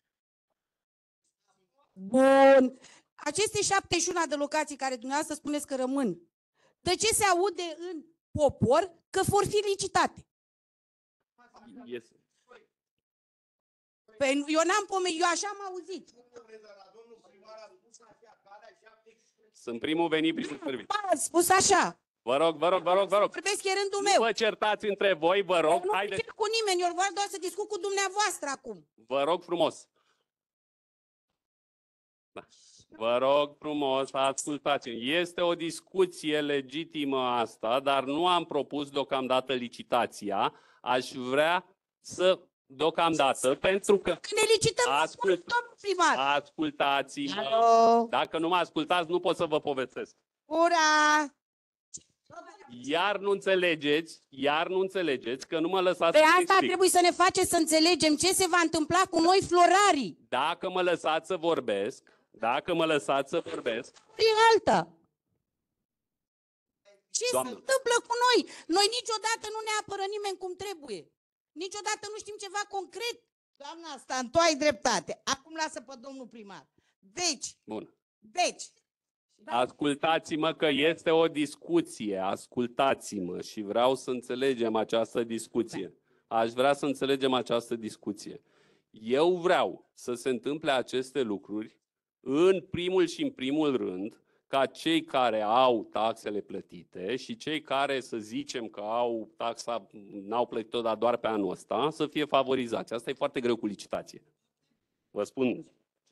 Bun. Aceste 71 de locații care dumneavoastră spuneți că rămân, de ce se aude în popor că vor fi licitate? Este. Păi eu n-am pomenit, eu așa am auzit. Sunt primul venit, primul servit. Ați spus așa. Vă rog. Vorbesc e rândul Nu meu. vă certați între voi, vă rog. Nu Haideți. cer cu nimeni, eu vreau doar să discut cu dumneavoastră acum. Vă rog frumos. Da. Vă rog frumos, ascultați-mi. Este o discuție legitimă asta, dar nu am propus deocamdată licitația. Aș vrea să, deocamdată, pentru că... Când ne licităm, domnul primar. Ascultați-mă. Alo? Dacă nu mă ascultați, nu pot să vă povestesc. Ura! Iar nu înțelegeți că nu mă lăsați Pe să asta explic. trebuie să ne face să înțelegem ce se va întâmpla cu noi florarii. Dacă mă lăsați să vorbesc, E alta. Ce Doamnă. se întâmplă cu noi? Noi niciodată nu ne apără nimeni cum trebuie. Niciodată nu știm ceva concret. Doamna Stan, tu ai dreptate. Acum lasă pe domnul primar. Deci, Bun. Ascultați-mă că este o discuție, ascultați-mă și vreau să înțelegem această discuție. Aș vrea să înțelegem această discuție. Eu vreau să se întâmple aceste lucruri în primul și în primul rând ca cei care au taxele plătite și cei care, să zicem că au taxa, n-au plătit-o, dar doar pe anul ăsta, să fie favorizați. Asta e foarte greu cu licitație. Vă spun.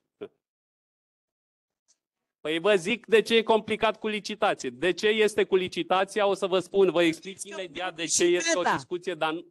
Păi vă zic de ce e complicat cu licitație. De ce este cu licitația? O să vă spun, vă explic imediat de ce este o discuție, dar nu...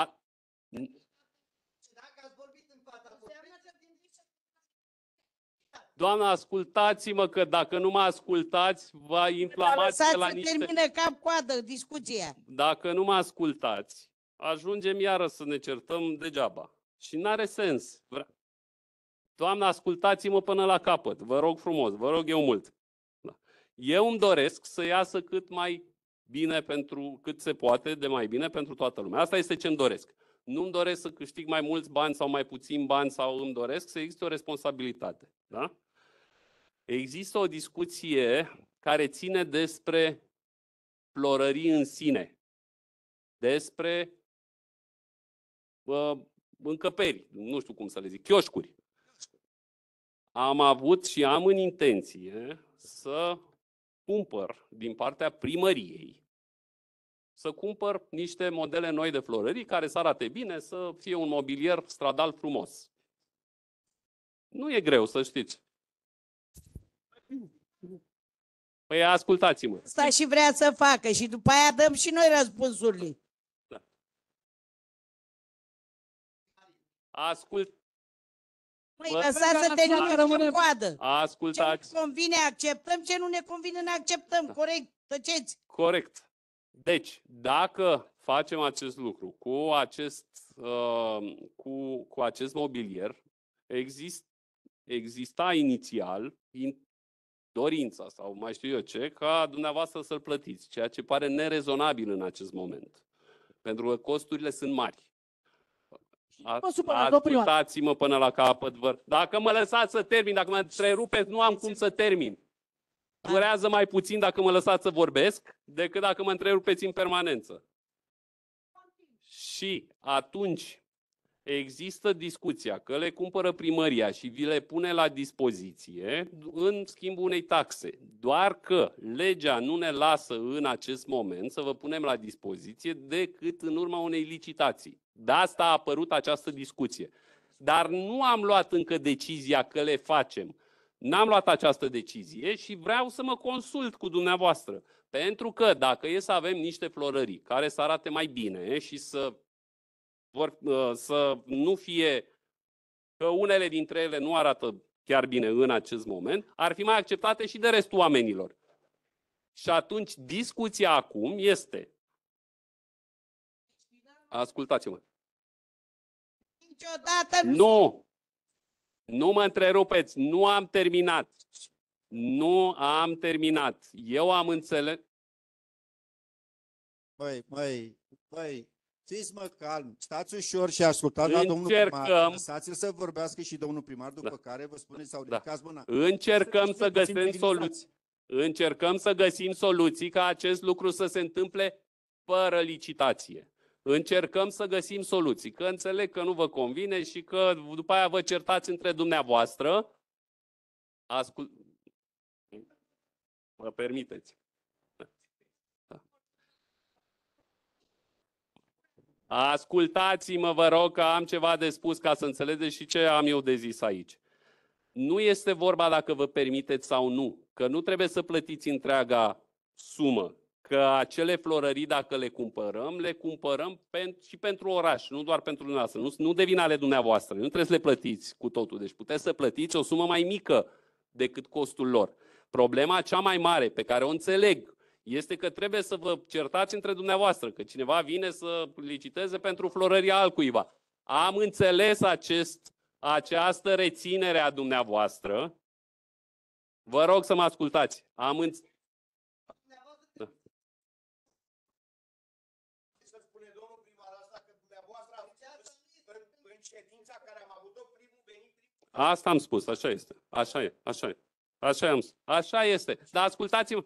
Doamna, ascultați-mă că dacă nu mă ascultați, vă inflamați lăsați la să niște... termine cap-coadă discuția. Dacă nu mă ascultați, ajungem iară să ne certăm degeaba. Și n-are sens. Doamna, ascultați-mă până la capăt. Vă rog frumos, vă rog eu mult. Da. Eu îmi doresc să iasă cât mai bine cât se poate de mai bine pentru toată lumea. Asta este ce îmi doresc. Nu îmi doresc să câștig mai mulți bani sau mai puțini bani sau îmi doresc să existe o responsabilitate. Da? Există o discuție care ține despre florării în sine, despre încăperi, nu știu cum să le zic, chioșcuri. Am avut și am în intenție să cumpăr din partea primăriei, să cumpăr niște modele noi de florării care să arate bine, să fie un mobilier stradal frumos. Nu e greu, să știți. Păi ascultați-mă. Asta și vrea să facă și după aia dăm și noi răspunsurile. Da. Măi, lăsați să terminăm coadă. Ce Ascultați. ne convine, acceptăm, ce nu ne convine, ne acceptăm. Da. Corect, tăceți. Corect. Deci, dacă facem acest lucru cu acest mobilier, exista inițial dorința sau mai știu eu ce, ca dumneavoastră să-l plătiți, ceea ce pare nerezonabil în acest moment. Pentru că costurile sunt mari. Ascultați-mă până la capăt. Dacă mă lăsați să termin, dacă mă întrerupeți, nu am cum să termin. Durează mai puțin dacă mă lăsați să vorbesc decât dacă mă întrerupeți în permanență. Și atunci există discuția că le cumpără primăria și vi le pune la dispoziție în schimbul unei taxe. Doar că legea nu ne lasă în acest moment să vă punem la dispoziție decât în urma unei licitații. De asta a apărut această discuție. Dar nu am luat încă decizia că le facem. N-am luat această decizie și vreau să mă consult cu dumneavoastră. Pentru că dacă e să avem niște florării care să arate mai bine și să nu fie că unele dintre ele nu arată chiar bine în acest moment, ar fi mai acceptate și de restul oamenilor. Și atunci discuția acum este... Ascultați-mă. Niciodată nu! Nu mă întrerupeți, nu am terminat. Nu am terminat. Eu am înțeles... Măi, Fiți mă calm, stați ușor și ascultați la domnul primar. Încercăm. Lăsați-l să vorbească și domnul primar, după Da. care vă spuneți sau Da. ridicați mâna. Încercăm să Puțin găsim soluții. Încercăm să găsim soluții ca acest lucru să se întâmple fără licitație. Încercăm să găsim soluții, că înțeleg că nu vă convine și că după aia vă certați între dumneavoastră. Vă permiteți. Da. Ascultați-mă, vă rog, că am ceva de spus ca să înțelegeți și ce am eu de zis aici. Nu este vorba dacă vă permiteți sau nu, că nu trebuie să plătiți întreaga sumă, că acele florării, dacă le cumpărăm și pentru oraș, nu doar pentru dumneavoastră, nu devin ale dumneavoastră, nu trebuie să le plătiți cu totul, deci puteți să plătiți o sumă mai mică decât costul lor. Problema cea mai mare, pe care o înțeleg, este că trebuie să vă certați între dumneavoastră, că cineva vine să liciteze pentru florăria altcuiva. Am înțeles această reținere a dumneavoastră. Vă rog să mă ascultați. Da. Să spune domnul primar asta că dumneavoastră în ședința care am avut-o, primul venit. Asta am spus, așa este. Așa e, așa e. Așa am spus. Așa este. Dar ascultați-mă.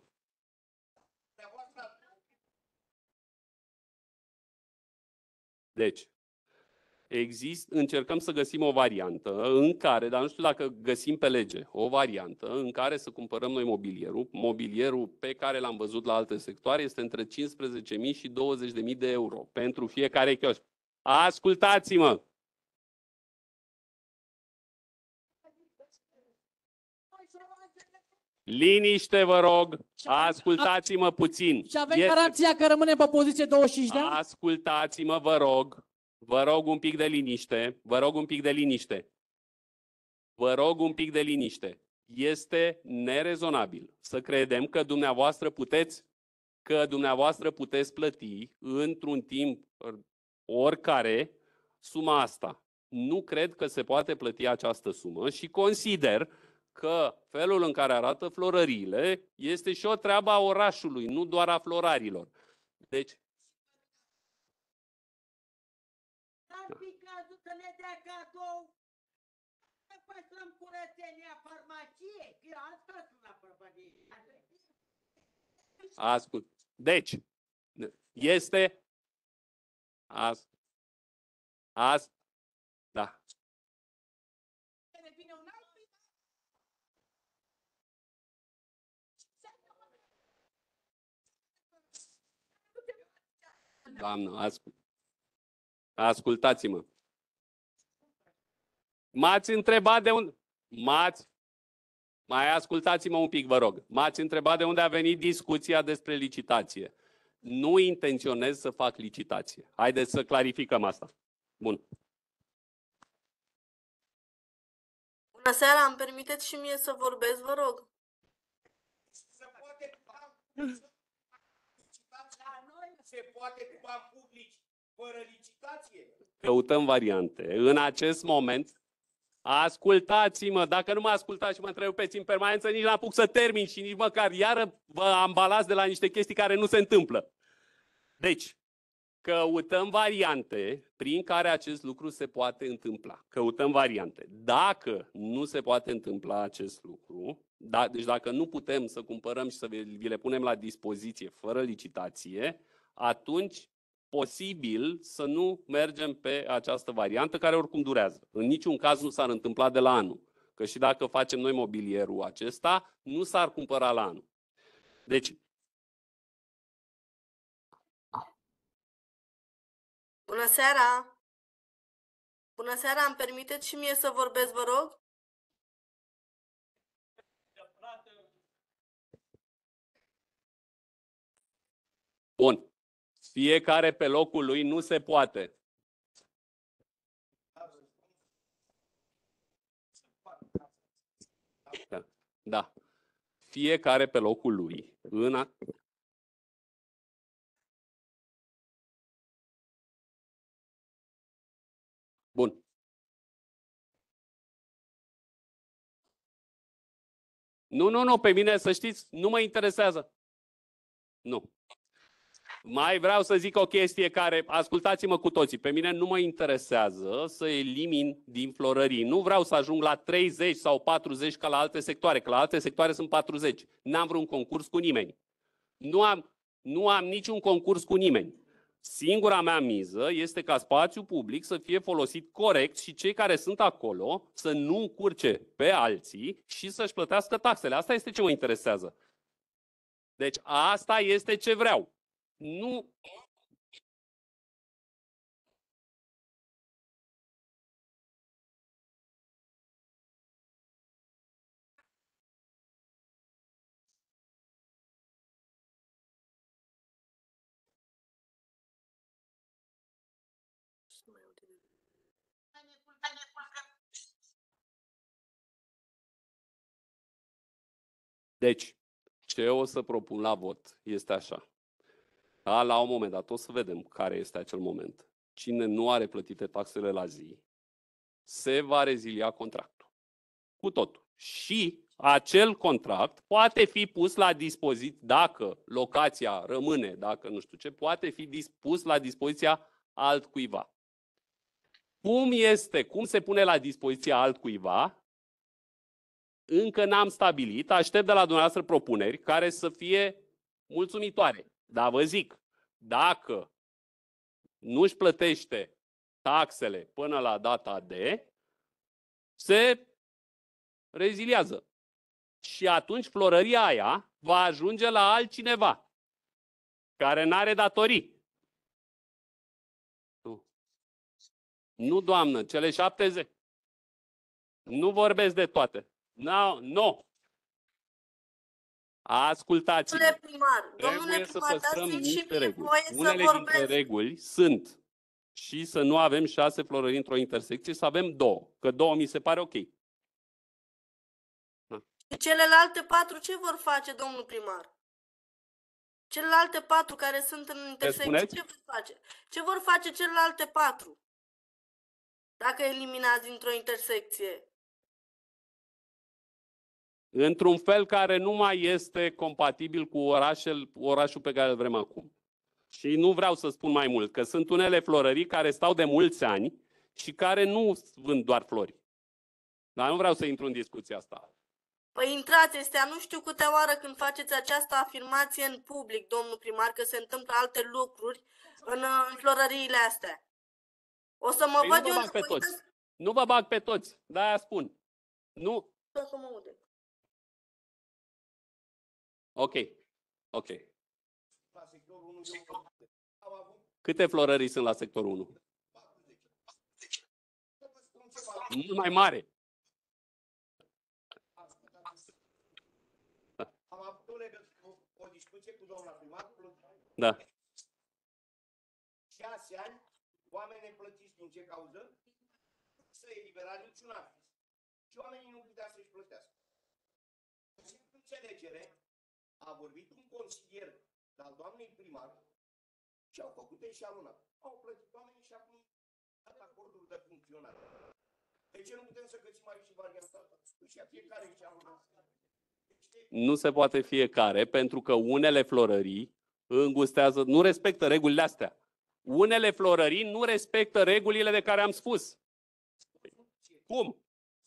Deci, încercăm să găsim o variantă în care, dar nu știu dacă găsim pe lege, o variantă în care să cumpărăm noi mobilierul. Mobilierul pe care l-am văzut la alte sectoare este între 15.000 și 20.000 de euro pentru fiecare chioșc. Ascultați-mă! Liniște, vă rog! Ascultați-mă puțin! Și avem garanția că rămânem pe poziție 25 de ani? Ascultați-mă, vă rog! Vă rog un pic de liniște. Vă rog un pic de liniște. Vă rog un pic de liniște. Este nerezonabil să credem că dumneavoastră puteți plăti într-un timp oricare suma asta. Nu cred că se poate plăti această sumă și consider că felul în care arată florăriile este și o treabă a orașului, nu doar a florarilor. Deci, N-ar fi cazul să ne dea cadou să păstrăm curățenia farmaciei, că asta sună propădie. ascult. Deci, este... Da. Doamnă, ascultați-mă. M-ați întrebat de unde... Mai ascultați-mă un pic, vă rog. M-ați întrebat de unde a venit discuția despre licitație. Nu intenționez să fac licitație. Haideți să clarificăm asta. Bun. Bună seara, îmi permiteți și mie să vorbesc, vă rog? Se poate cu bani publici fără licitație? Căutăm variante. În acest moment, ascultați-mă, dacă nu mă ascultați și mă întrerupeți în permanență, nici n-apuc să termin și nici măcar iară vă ambalați de la niște chestii care nu se întâmplă. Deci, căutăm variante prin care acest lucru se poate întâmpla. Căutăm variante. Dacă nu se poate întâmpla acest lucru, deci dacă nu putem să cumpărăm și să vi le punem la dispoziție fără licitație, atunci posibil să nu mergem pe această variantă care oricum durează. În niciun caz nu s-ar întâmpla de la anul. Că și dacă facem noi mobilierul acesta, nu s-ar cumpăra la anul. Deci, Bună seara! Bună seara, îmi permiteți și mie să vorbesc, vă rog? bun. Fiecare pe locul lui nu se poate. Da. Fiecare pe locul lui. Bun. Nu, pe mine să știți, nu mă interesează. Nu. Mai vreau să zic o chestie care, ascultați-mă cu toții, pe mine nu mă interesează să elimin din Florării. Nu vreau să ajung la 30 sau 40 ca la alte sectoare, că la alte sectoare sunt 40. N-am vreun concurs cu nimeni. Nu am niciun concurs cu nimeni. Singura mea miză este ca spațiul public să fie folosit corect și cei care sunt acolo să nu încurce pe alții și să-și plătească taxele. Asta este ce mă interesează. Deci asta este ce vreau. Nu. Deci, ce o să propun la vot este așa. Da, la un moment dat o să vedem care este acel moment. Cine nu are plătite taxele la zi, se va rezilia contractul. Cu totul. Și acel contract poate fi pus la dispoziție, dacă locația rămâne, dacă nu știu ce, poate fi pus la dispoziția altcuiva. Cum se pune la dispoziția altcuiva? Încă n-am stabilit, aștept de la dumneavoastră propuneri care să fie mulțumitoare. Dar vă zic, dacă nu își plătește taxele până la data de, se reziliază. Și atunci Florăria aia va ajunge la altcineva care n-are datorii. Nu, doamnă, cele 70. Nu vorbesc de toate. Nu. Ascultați-mă. Trebuie să păstrăm niște reguli. Unele dintre reguli sunt și să nu avem 6 florării într-o intersecție, să avem 2. Că 2 mi se pare ok. Celelalte 4 ce vor face, domnul primar? Celelalte 4 care sunt în intersecție, ce vor face? Ce vor face celelalte 4? Dacă eliminați dintr-o intersecție? Într-un fel care nu mai este compatibil cu orașul pe care îl vrem acum. Și nu vreau să spun mai mult, că sunt unele florării care stau de mulți ani și care nu vând doar flori. Dar nu vreau să intru în discuția asta. Păi intrați, este a nu știu câte oară când faceți această afirmație în public, domnul primar, că se întâmplă alte lucruri în florăriile astea. O să mă văd eu... Pe toți. Nu vă bag pe toți, de-aia spun. Nu. Să mă aude. Ok. Câte florării sunt la sectorul 1? Mult mai mare. Am avut o discuție cu doamna primar. Da. 6 ani, oameni neplătiți din ce cauză? Să elibera niciun aviz. Și oamenii nu putea să-și plătească. În înțelegere, a vorbit un consilier al doamnei primar și au făcut eșalonat. Au plătit oamenii și acum dat acordul de funcționare. De ce nu putem să găsim aici și varianta asta? Și fiecare eșalonat. Nu se poate fiecare, pentru că unele florării îngustează, nu respectă regulile astea. Unele florării nu respectă regulile de care am spus. Cum?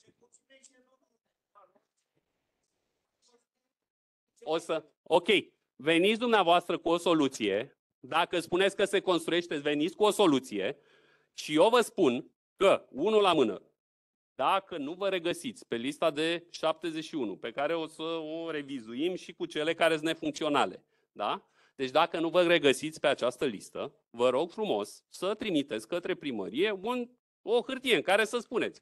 Ok, veniți dumneavoastră cu o soluție. Dacă spuneți că se construiește, veniți cu o soluție și eu vă spun că, unul la mână, dacă nu vă regăsiți pe lista de 71, pe care o să o revizuim și cu cele care sunt nefuncționale, da? Deci dacă nu vă regăsiți pe această listă, vă rog frumos să trimiteți către primărie o hârtie în care să spuneți.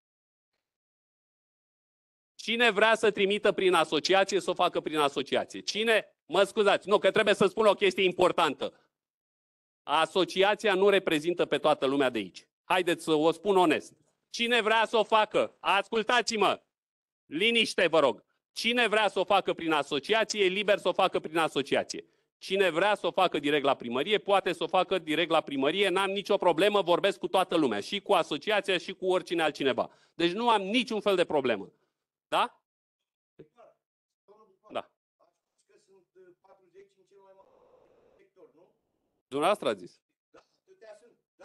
Cine vrea să trimită prin asociație, să o facă prin asociație. Mă scuzați, nu, că trebuie să spun o chestie importantă. Asociația nu reprezintă pe toată lumea de aici. Haideți să o spun onest. Cine vrea să o facă, ascultați-mă, liniște vă rog. Cine vrea să o facă prin asociație, e liber să o facă prin asociație. Cine vrea să o facă direct la primărie, poate să o facă direct la primărie, n-am nicio problemă, vorbesc cu toată lumea, și cu asociația și cu oricine altcineva. Deci nu am niciun fel de problemă. Da? Da. directori, nu? Dumneavoastră a zis. Da, atâtea sunt. Da.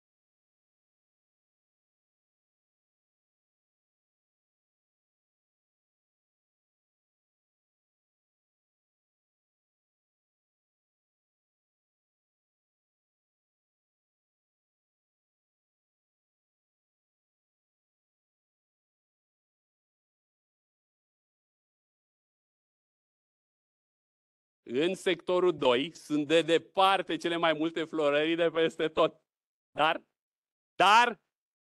În sectorul 2 sunt de departe cele mai multe florării de peste tot. Dar,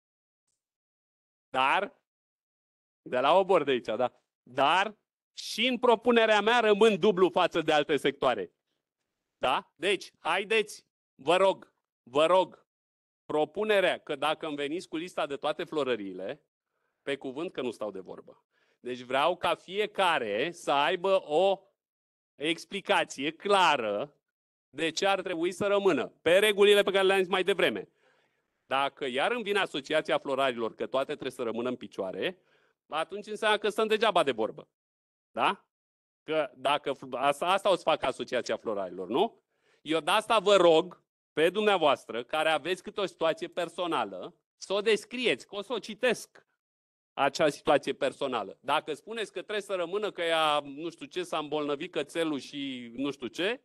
de la Obor de aici, da. Dar și în propunerea mea rămân dublu față de alte sectoare. Da? Deci, haideți, vă rog, propunerea că dacă îmi veniți cu lista de toate florăriile, pe cuvânt că nu stau de vorbă. Deci vreau ca fiecare să aibă o explicație clară de ce ar trebui să rămână, pe regulile pe care le-am zis mai devreme. Dacă iar îmi vine Asociația Florarilor că toate trebuie să rămână în picioare, atunci înseamnă că stăm degeaba de vorbă. Da? Că dacă asta o să facă Asociația Florarilor, nu? Eu de asta vă rog pe dumneavoastră, care aveți câte o situație personală, să o descrieți, că o să o citesc, acea situație personală. Dacă spuneți că trebuie să rămână că ea, nu știu ce, s-a îmbolnăvit cățelul și nu știu ce,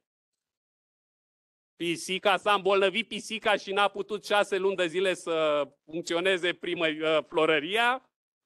pisica, s-a îmbolnăvit pisica și n-a putut 6 luni de zile să funcționeze florăria.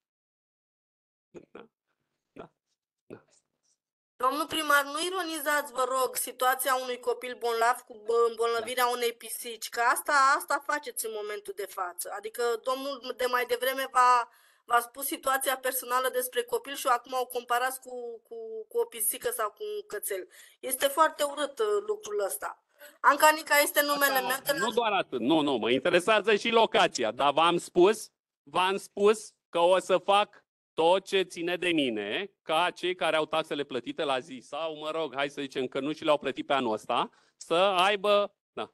Da. Domnul primar, nu ironizați, vă rog, situația unui copil bolnav cu îmbolnăvirea unei pisici, că asta faceți în momentul de față. Adică domnul de mai devreme v-a spus situația personală despre copil și acum o comparați cu o pisică sau cu un cățel. Este foarte urât lucrul ăsta. Anca Nica este numele meu. Nu doar atât, nu, mă interesează și locația, dar v-am spus că o să fac tot ce ține de mine, ca cei care au taxele plătite la zi sau, mă rog, hai să zicem că nu și le-au plătit pe anul ăsta, să aibă... Da.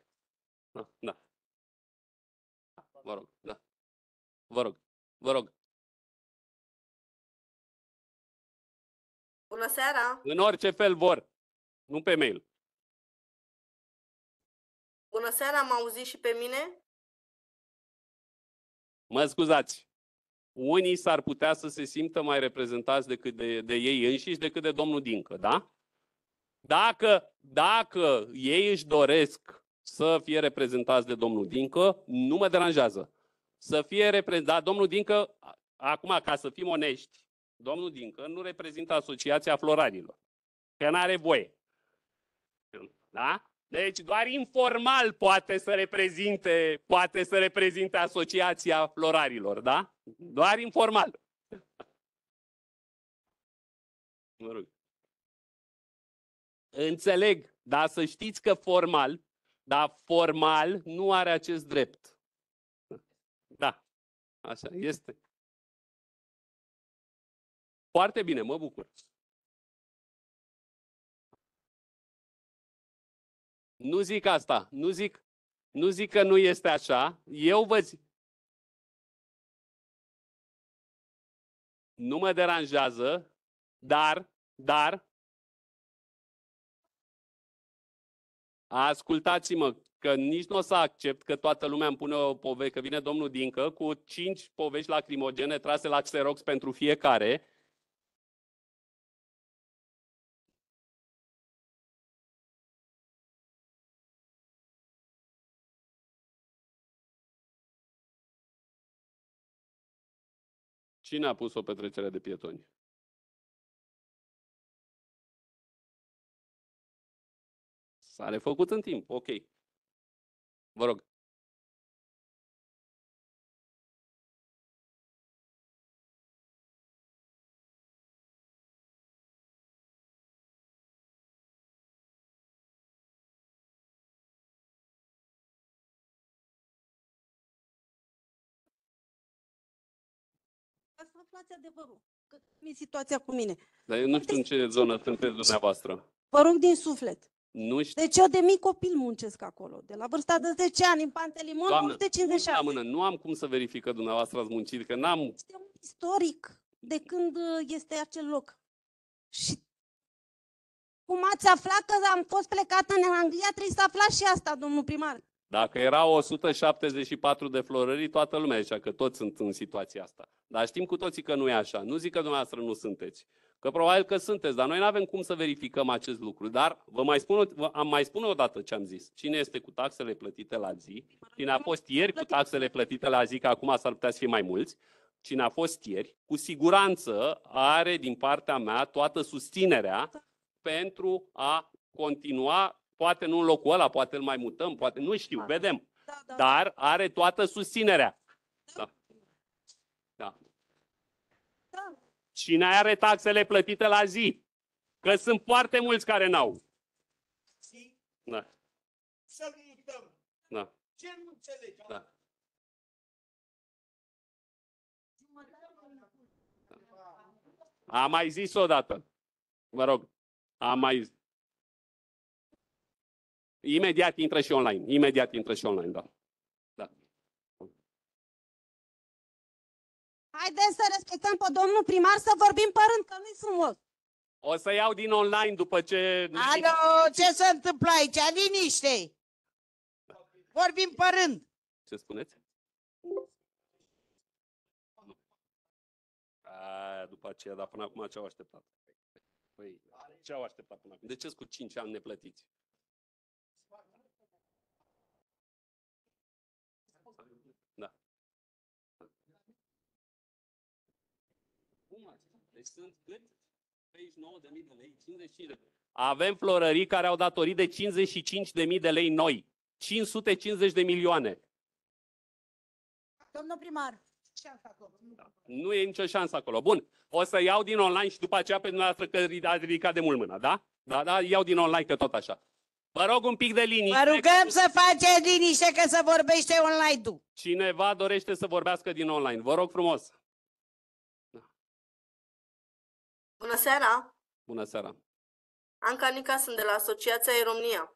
Vă rog, da. Vă rog. Bună seara! În orice fel vor, nu pe mail. Bună seara, m-au auzit și pe mine? Mă scuzați. Unii s-ar putea să se simtă mai reprezentați decât de ei înșiși decât de domnul Dincă, da? Dacă ei își doresc să fie reprezentați de domnul Dincă, nu mă deranjează. Să fie reprezentat domnul Dincă, acum ca să fim onești, domnul Dincă nu reprezintă Asociația Florarilor, că n-are voie. Da? Deci doar informal poate să reprezinte Asociația Florarilor, da? Doar informal. Mă rog. Înțeleg, dar să știți că formal nu are acest drept. Da, așa este. Foarte bine, mă bucur. Nu zic asta, nu zic că nu este așa. Eu vă zic. Nu mă deranjează, dar ascultați-mă, că nici nu o să accept că toată lumea îmi pune o poveste, că vine domnul Dincă cu 5 povești lacrimogene trase la Xerox pentru fiecare. Cine a pus o petrecere de pietoni? S-a refăcut în timp, ok. Vă rog. Ca să aflați adevărul. Că e situația cu mine. Dar eu nu știu în ce zonă sunteți dumneavoastră. Vă rog din suflet. Nu știu. Deci eu de mic copil muncesc acolo. De la vârsta de 10 ani, în Pantelimon, Doamnă, 156. mână, nu am cum să verific că dumneavoastră ați muncit, că n-am... Este un istoric de când este acel loc. Și Cum ați aflat că am fost plecat în Anglia, trebuie să aflați și asta, domnul primar. Dacă erau 174 de florării, toată lumea zicea că toți sunt în situația asta. Dar știm cu toții că nu e așa. Nu zic că dumneavoastră nu sunteți. Că probabil că sunteți, dar noi nu avem cum să verificăm acest lucru. Dar am mai spune o dată ce am zis. Cine este cu taxele plătite la zi? Cine a fost ieri cu taxele plătite la zi, că acum s-ar putea să fie mai mulți. Cine a fost ieri, cu siguranță are din partea mea toată susținerea pentru a continua. Poate nu în locul ăla, poate îl mai mutăm, poate nu știu, vedem. Dar are toată susținerea. Da. Da. Cine are taxele plătite la zi? Că sunt foarte mulți care n-au. Da. Să-l mutăm. Da. Ce nu înțelegi? Da. Am mai zis odată. Vă rog. Am mai zis. Imediat intră și online. Imediat intră și online, da. Da. Haideți să respectăm pe domnul primar, să vorbim pe rând, că nu-i frumos. O să iau din online după ce... Alo, ce se întâmplă aici? Liniște! Vorbim pe rând. Ce spuneți? După aceea, dar până acum ce au așteptat? Păi, ce au așteptat până acum? De ce cu 5 ani neplătiți? Da. Deci sunt cât? 39.000 de lei, 55 de lei. Avem florării care au datorii de 55.000 de lei noi. 550 de milioane. Domnul primar. Da. Nu e nicio șansă acolo. Bun. O să iau din online și după aceea pe dumneavoastră că ați ridicat de mult mâna, da? Da, iau din online că tot așa. Vă rog un pic de liniște. Vă rugăm să faceți liniște că se vorbește online-ul. Cineva dorește să vorbească din online. Vă rog frumos. Da. Bună seara! Bună seara! Anca Nica, sunt de la Asociația E-România.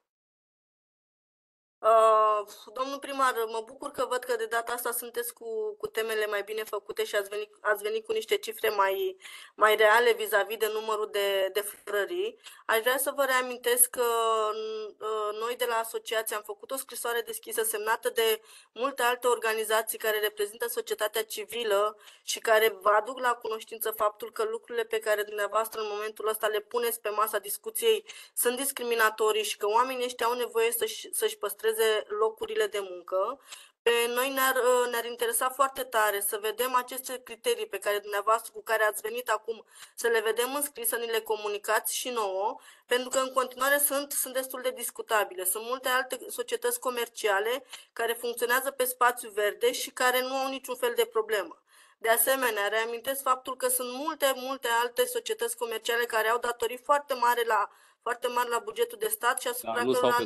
Domnul primar, mă bucur că văd că de data asta sunteți cu temele mai bine făcute și ați venit cu niște cifre mai reale vis-a-vis de numărul de florării. Aș vrea să vă reamintesc că noi de la asociație am făcut o scrisoare deschisă semnată de multe alte organizații care reprezintă societatea civilă și care vă aduc la cunoștință faptul că lucrurile pe care dumneavoastră în momentul ăsta le puneți pe masa discuției sunt discriminatorii și că oamenii ăștia au nevoie să-și păstreze locurile de muncă. Pe noi ne-ar interesa foarte tare să vedem aceste criterii pe care dumneavoastră, cu care ați venit acum, să le vedem înscris, să ni le comunicați și nouă, pentru că în continuare sunt destul de discutabile. Sunt multe alte societăți comerciale care funcționează pe spațiu verde și care nu au niciun fel de problemă. De asemenea, reamintesc faptul că sunt multe alte societăți comerciale care au datorii foarte mari la bugetul de stat și asupra cărora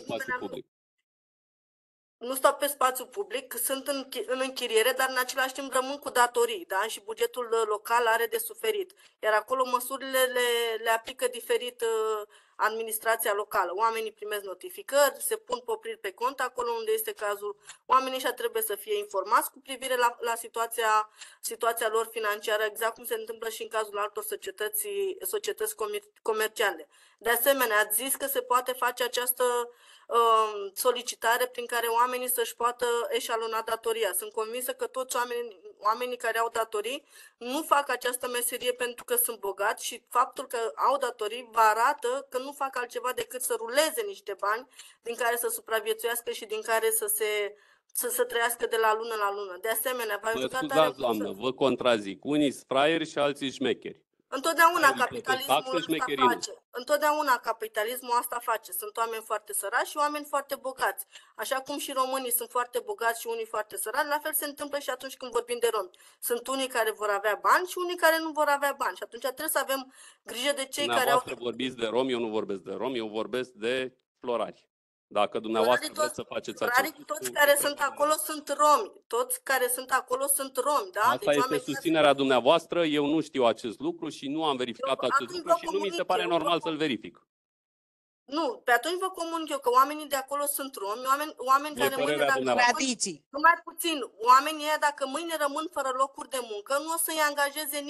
nu stau pe spațiu public, sunt în închiriere, dar în același timp rămân cu datorii, da? Și bugetul local are de suferit. Iar acolo măsurile le aplică diferit administrația locală. Oamenii primesc notificări, se pun popriri pe cont, acolo unde este cazul. Oamenii ăștia trebuie să fie informați cu privire la situația lor financiară, exact cum se întâmplă și în cazul altor societăți comerciale. De asemenea, ați zis că se poate face această solicitare prin care oamenii să-și poată eșalona datoria. Sunt convinsă că toți oamenii care au datorii nu fac această meserie pentru că sunt bogați și faptul că au datorii vă arată că nu fac altceva decât să ruleze niște bani din care să supraviețuiască și din care să trăiască de la lună la lună. De asemenea, vă scuzați, doamnă, vă contrazic. Unii spraieri și alții șmecheri. Întotdeauna capitalismul asta face. Sunt oameni foarte săraci și oameni foarte bogați. Așa cum și românii sunt foarte bogați și unii foarte săraci, la fel se întâmplă și atunci când vorbim de romi. Sunt unii care vor avea bani și unii care nu vor avea bani. Și atunci trebuie să avem grijă de cei care au... vorbiți de romi, eu nu vorbesc de romi, eu vorbesc de florari. Dacă dumneavoastră vreți să faceți acest lucru... Toți care sunt acolo sunt romi. Toți care sunt acolo sunt romi, da? Asta este susținerea dumneavoastră, eu nu știu acest lucru și nu am verificat acest lucru și nu mi se pare normal să-l verific. Nu, pe atunci vă comunic eu că oamenii de acolo sunt romi, oameni care mâine numai puțin, oamenii ăia dacă mâine rămân fără locuri de muncă, nu o să-i angajeze nimeni.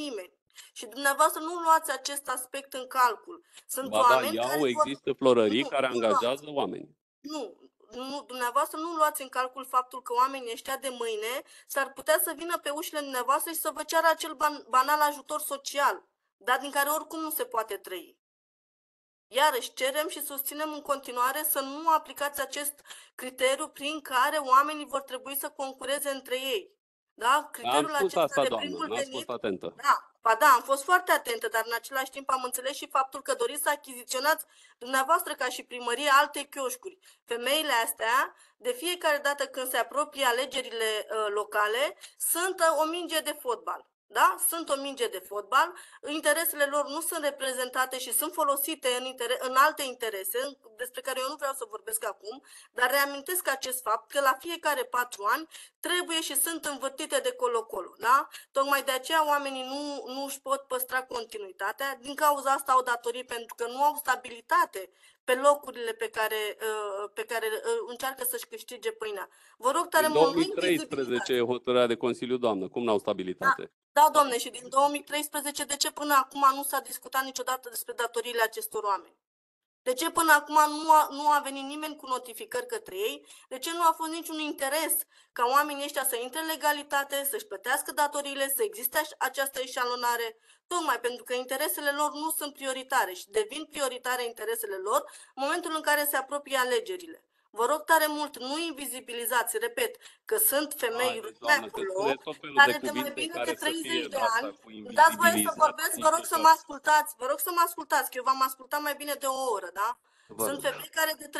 Și dumneavoastră nu luați acest aspect în calcul. Sunt Ba da, oameni care există florării Nu, care nu angajează oameni. Nu, dumneavoastră nu luați în calcul faptul că oamenii ăștia de mâine s-ar putea să vină pe ușile dumneavoastră și să vă ceară acel banal ajutor social, dar din care oricum nu se poate trăi. Iarăși cerem și susținem în continuare să nu aplicați acest criteriu prin care oamenii vor trebui să concureze între ei. Da? Criteriul Am spus acesta asta, de doamnă, primul n-am venit. fost atentă. Da, am fost foarte atentă, dar în același timp am înțeles și faptul că doriți să achiziționați dumneavoastră ca și primărie alte chioșcuri. Femeile astea, de fiecare dată când se apropie alegerile locale, sunt o minge de fotbal. Da? Sunt o minge de fotbal, interesele lor nu sunt reprezentate și sunt folosite în alte interese, despre care eu nu vreau să vorbesc acum, dar reamintesc acest fapt că la fiecare 4 ani trebuie și sunt învârtite de colo-colo. Da? Tocmai de aceea oamenii nu își pot păstra continuitatea, din cauza asta au datorii, pentru că nu au stabilitate pe locurile pe care încearcă să-și câștige pâinea. Vă rog tare În mult, 2013 e hotărârea de Consiliu, doamnă. Cum n-au stabilitate? Da, domne, și din 2013 de ce până acum nu s-a discutat niciodată despre datoriile acestor oameni? De ce până acum nu a venit nimeni cu notificări către ei? De ce nu a fost niciun interes ca oamenii ăștia să intre în legalitate, să-și plătească datoriile, să existe această eșalonare? Tocmai pentru că interesele lor nu sunt prioritare și devin prioritare interesele lor în momentul în care se apropie alegerile. Vă rog tare mult, nu invizibilizați, repet, că sunt femei acolo care de mai bine de 30 de ani, dați voie să vorbesc, vă rog să mă ascultați, că eu v-am ascultat mai bine de o oră, da? Sunt femei care de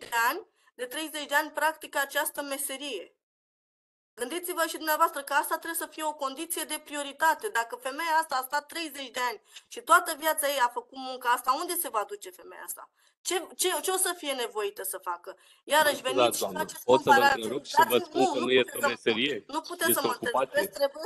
30 de ani practică această meserie. Gândiți-vă și dumneavoastră că asta trebuie să fie o condiție de prioritate. Dacă femeia asta a stat 30 de ani și toată viața ei a făcut munca asta, unde se va duce femeia asta? Ce o să fie nevoită să facă? Iarăși veniți și faceți comparații. Pot să vă întrerup și să vă spun că nu este o meserie? Nu puteți să mă întrerupeți, trebuie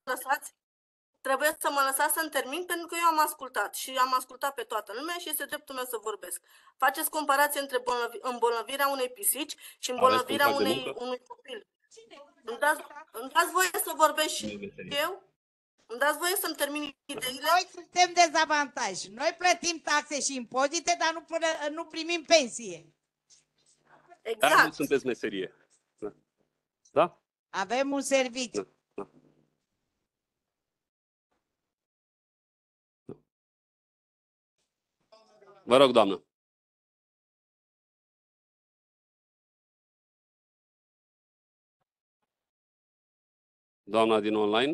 să mă lăsați să-mi termin, pentru că eu am ascultat și am ascultat pe toată lumea și este dreptul meu să vorbesc. Faceți comparație între îmbolnăvirea unei pisici și îmbolnăvirea unui copil. Îmi dați voie să vorbesc și eu? Îmi dați voie să-mi termin ideile? Noi suntem dezavantaji. Noi plătim taxe și impozite, dar nu primim pensie. Exact. Dar nu sunteți meserie. Da? Avem un serviciu. Da. Vă rog, doamnă. Doamna din online?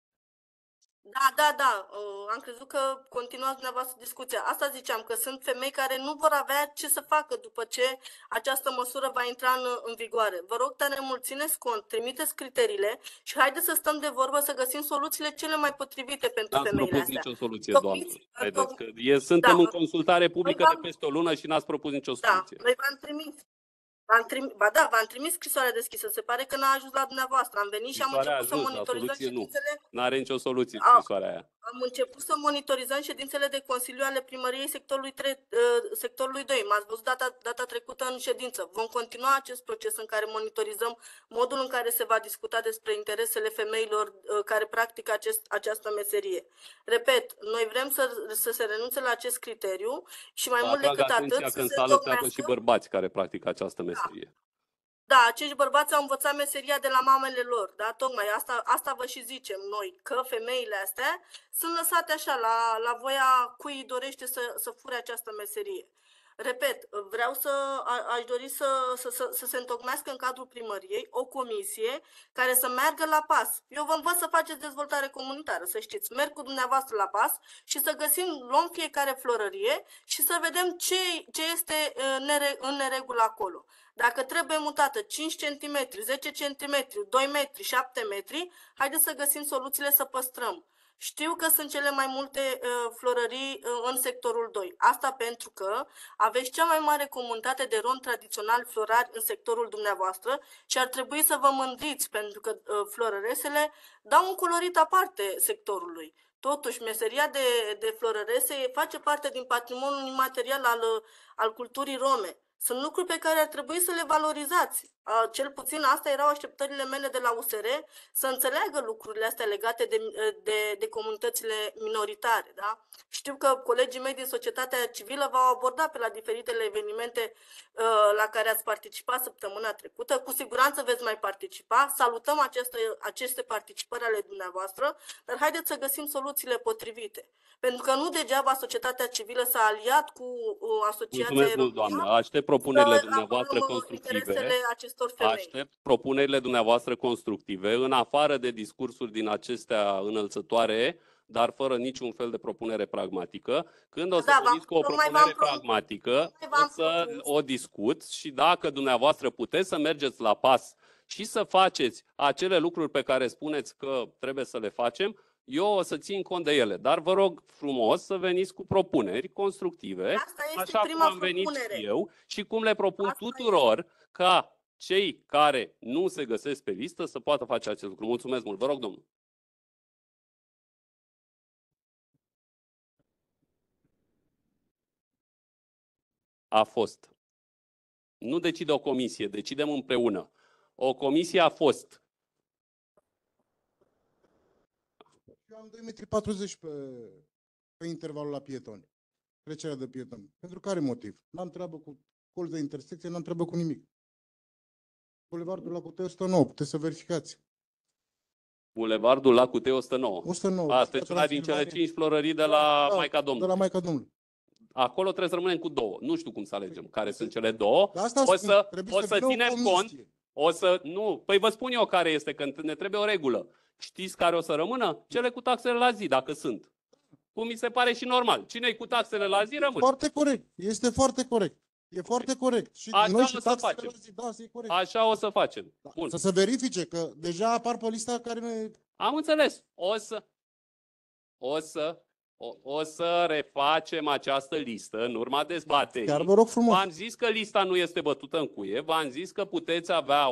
Da. Am crezut că continuați dumneavoastră discuția. Asta ziceam, că sunt femei care nu vor avea ce să facă după ce această măsură va intra în vigoare. Vă rog tare mult, țineți cont, trimiteți criteriile și haideți să stăm de vorbă să găsim soluțiile cele mai potrivite pentru femeile astea. N-ați propus nicio soluție, doamnă. Haideți, că suntem în consultare publică de peste o lună și n-ați propus nicio soluție. Noi v-am trimis. V-am trimis scrisoarea deschisă. Se pare că n-a ajuns la dumneavoastră. Am venit și am început să monitorizăm ședințele. N-are nicio soluție scrisoarea aia. Am început să monitorizăm ședințele de Consiliu ale Primăriei sectorului 2. M-ați văzut data trecută în ședință. Vom continua acest proces în care monitorizăm modul în care se va discuta despre interesele femeilor care practică această meserie. Repet, noi vrem să se renunțe la acest criteriu și mai mult decât atât să se întocmească și bărbați care practică această meserie. Da, acești bărbați au învățat meseria de la mamele lor, da? Tocmai asta vă și zicem noi, că femeile astea sunt lăsate așa, la voia cui dorește să fure această meserie. Repet, aș dori să se întocmească în cadrul primăriei o comisie care să meargă la pas. Eu vă învăț să faceți dezvoltare comunitară, să știți. Merg cu dumneavoastră la pas și să luăm fiecare florărie și să vedem ce este în neregulă acolo. Dacă trebuie mutată 5 cm, 10 cm, 2 metri, 7 metri, haideți să găsim soluțiile să păstrăm. Știu că sunt cele mai multe florării în sectorul 2. Asta pentru că aveți cea mai mare comunitate de rom tradițional florari în sectorul dumneavoastră și ar trebui să vă mândriți, pentru că florăresele dau un colorit aparte sectorului. Totuși, meseria de florărese face parte din patrimoniul imaterial al culturii rome. Sunt lucruri pe care ar trebui să le valorizați. Cel puțin asta erau așteptările mele de la USR, să înțeleagă lucrurile astea legate de comunitățile minoritare. Da? Știu că colegii mei din societatea civilă v-au abordat pe la diferitele evenimente la care ați participat săptămâna trecută. Cu siguranță veți mai participa. Salutăm aceste participări ale dumneavoastră, dar haideți să găsim soluțiile potrivite. Pentru că nu degeaba societatea civilă s-a aliat cu asociația Mulțumesc mult, doamnă. Aștept propunerile dumneavoastră constructive. Acestor femei. Aștept propunerile dumneavoastră constructive, în afară de discursuri din acestea înălțătoare, dar fără niciun fel de propunere pragmatică. Când o să veniți cu o propunere pragmatică, o să o discut și dacă dumneavoastră puteți să mergeți la pas și să faceți acele lucruri pe care spuneți că trebuie să le facem, eu o să țin cont de ele, dar vă rog frumos să veniți cu propuneri constructive, așa cum am venit și eu și cum le propun tuturor ca cei care nu se găsesc pe listă să poată face acest lucru. Mulțumesc mult. Vă rog, domnul. A fost. Nu decide o comisie, decidem împreună. O comisie a fost. Eu am 2,40 m pe intervalul la pietoni. Trecerea de pietoni. Pentru care motiv? N-am treabă cu colț de intersecție, n-am treabă cu nimic. Bulevardul la Cutei 109, puteți să verificați. Bulevardul la Cutei 109. 109. Asta e una din cele 5 florării de la Maica Domnului. De la Maica Domnului. Acolo trebuie să rămânem cu două. Nu știu cum să alegem care sunt cele două. Asta o să ținem cont. Nu, păi vă spun eu care este, că ne trebuie o regulă. Știți care o să rămână? Cele cu taxele la zi, dacă sunt. Cum mi se pare și normal. Cine-i cu taxele la zi rămâne. Foarte corect. Este foarte corect. E foarte corect. Și așa noi o și să facem. Zi, da, e corect. Așa o să facem. Bun. Să se verifice că deja apar pe lista care ne... Am înțeles. O să refacem această listă în urma dezbaterii. Chiar vă rog frumos. V-am zis că lista nu este bătută în cuie. V-am zis că puteți avea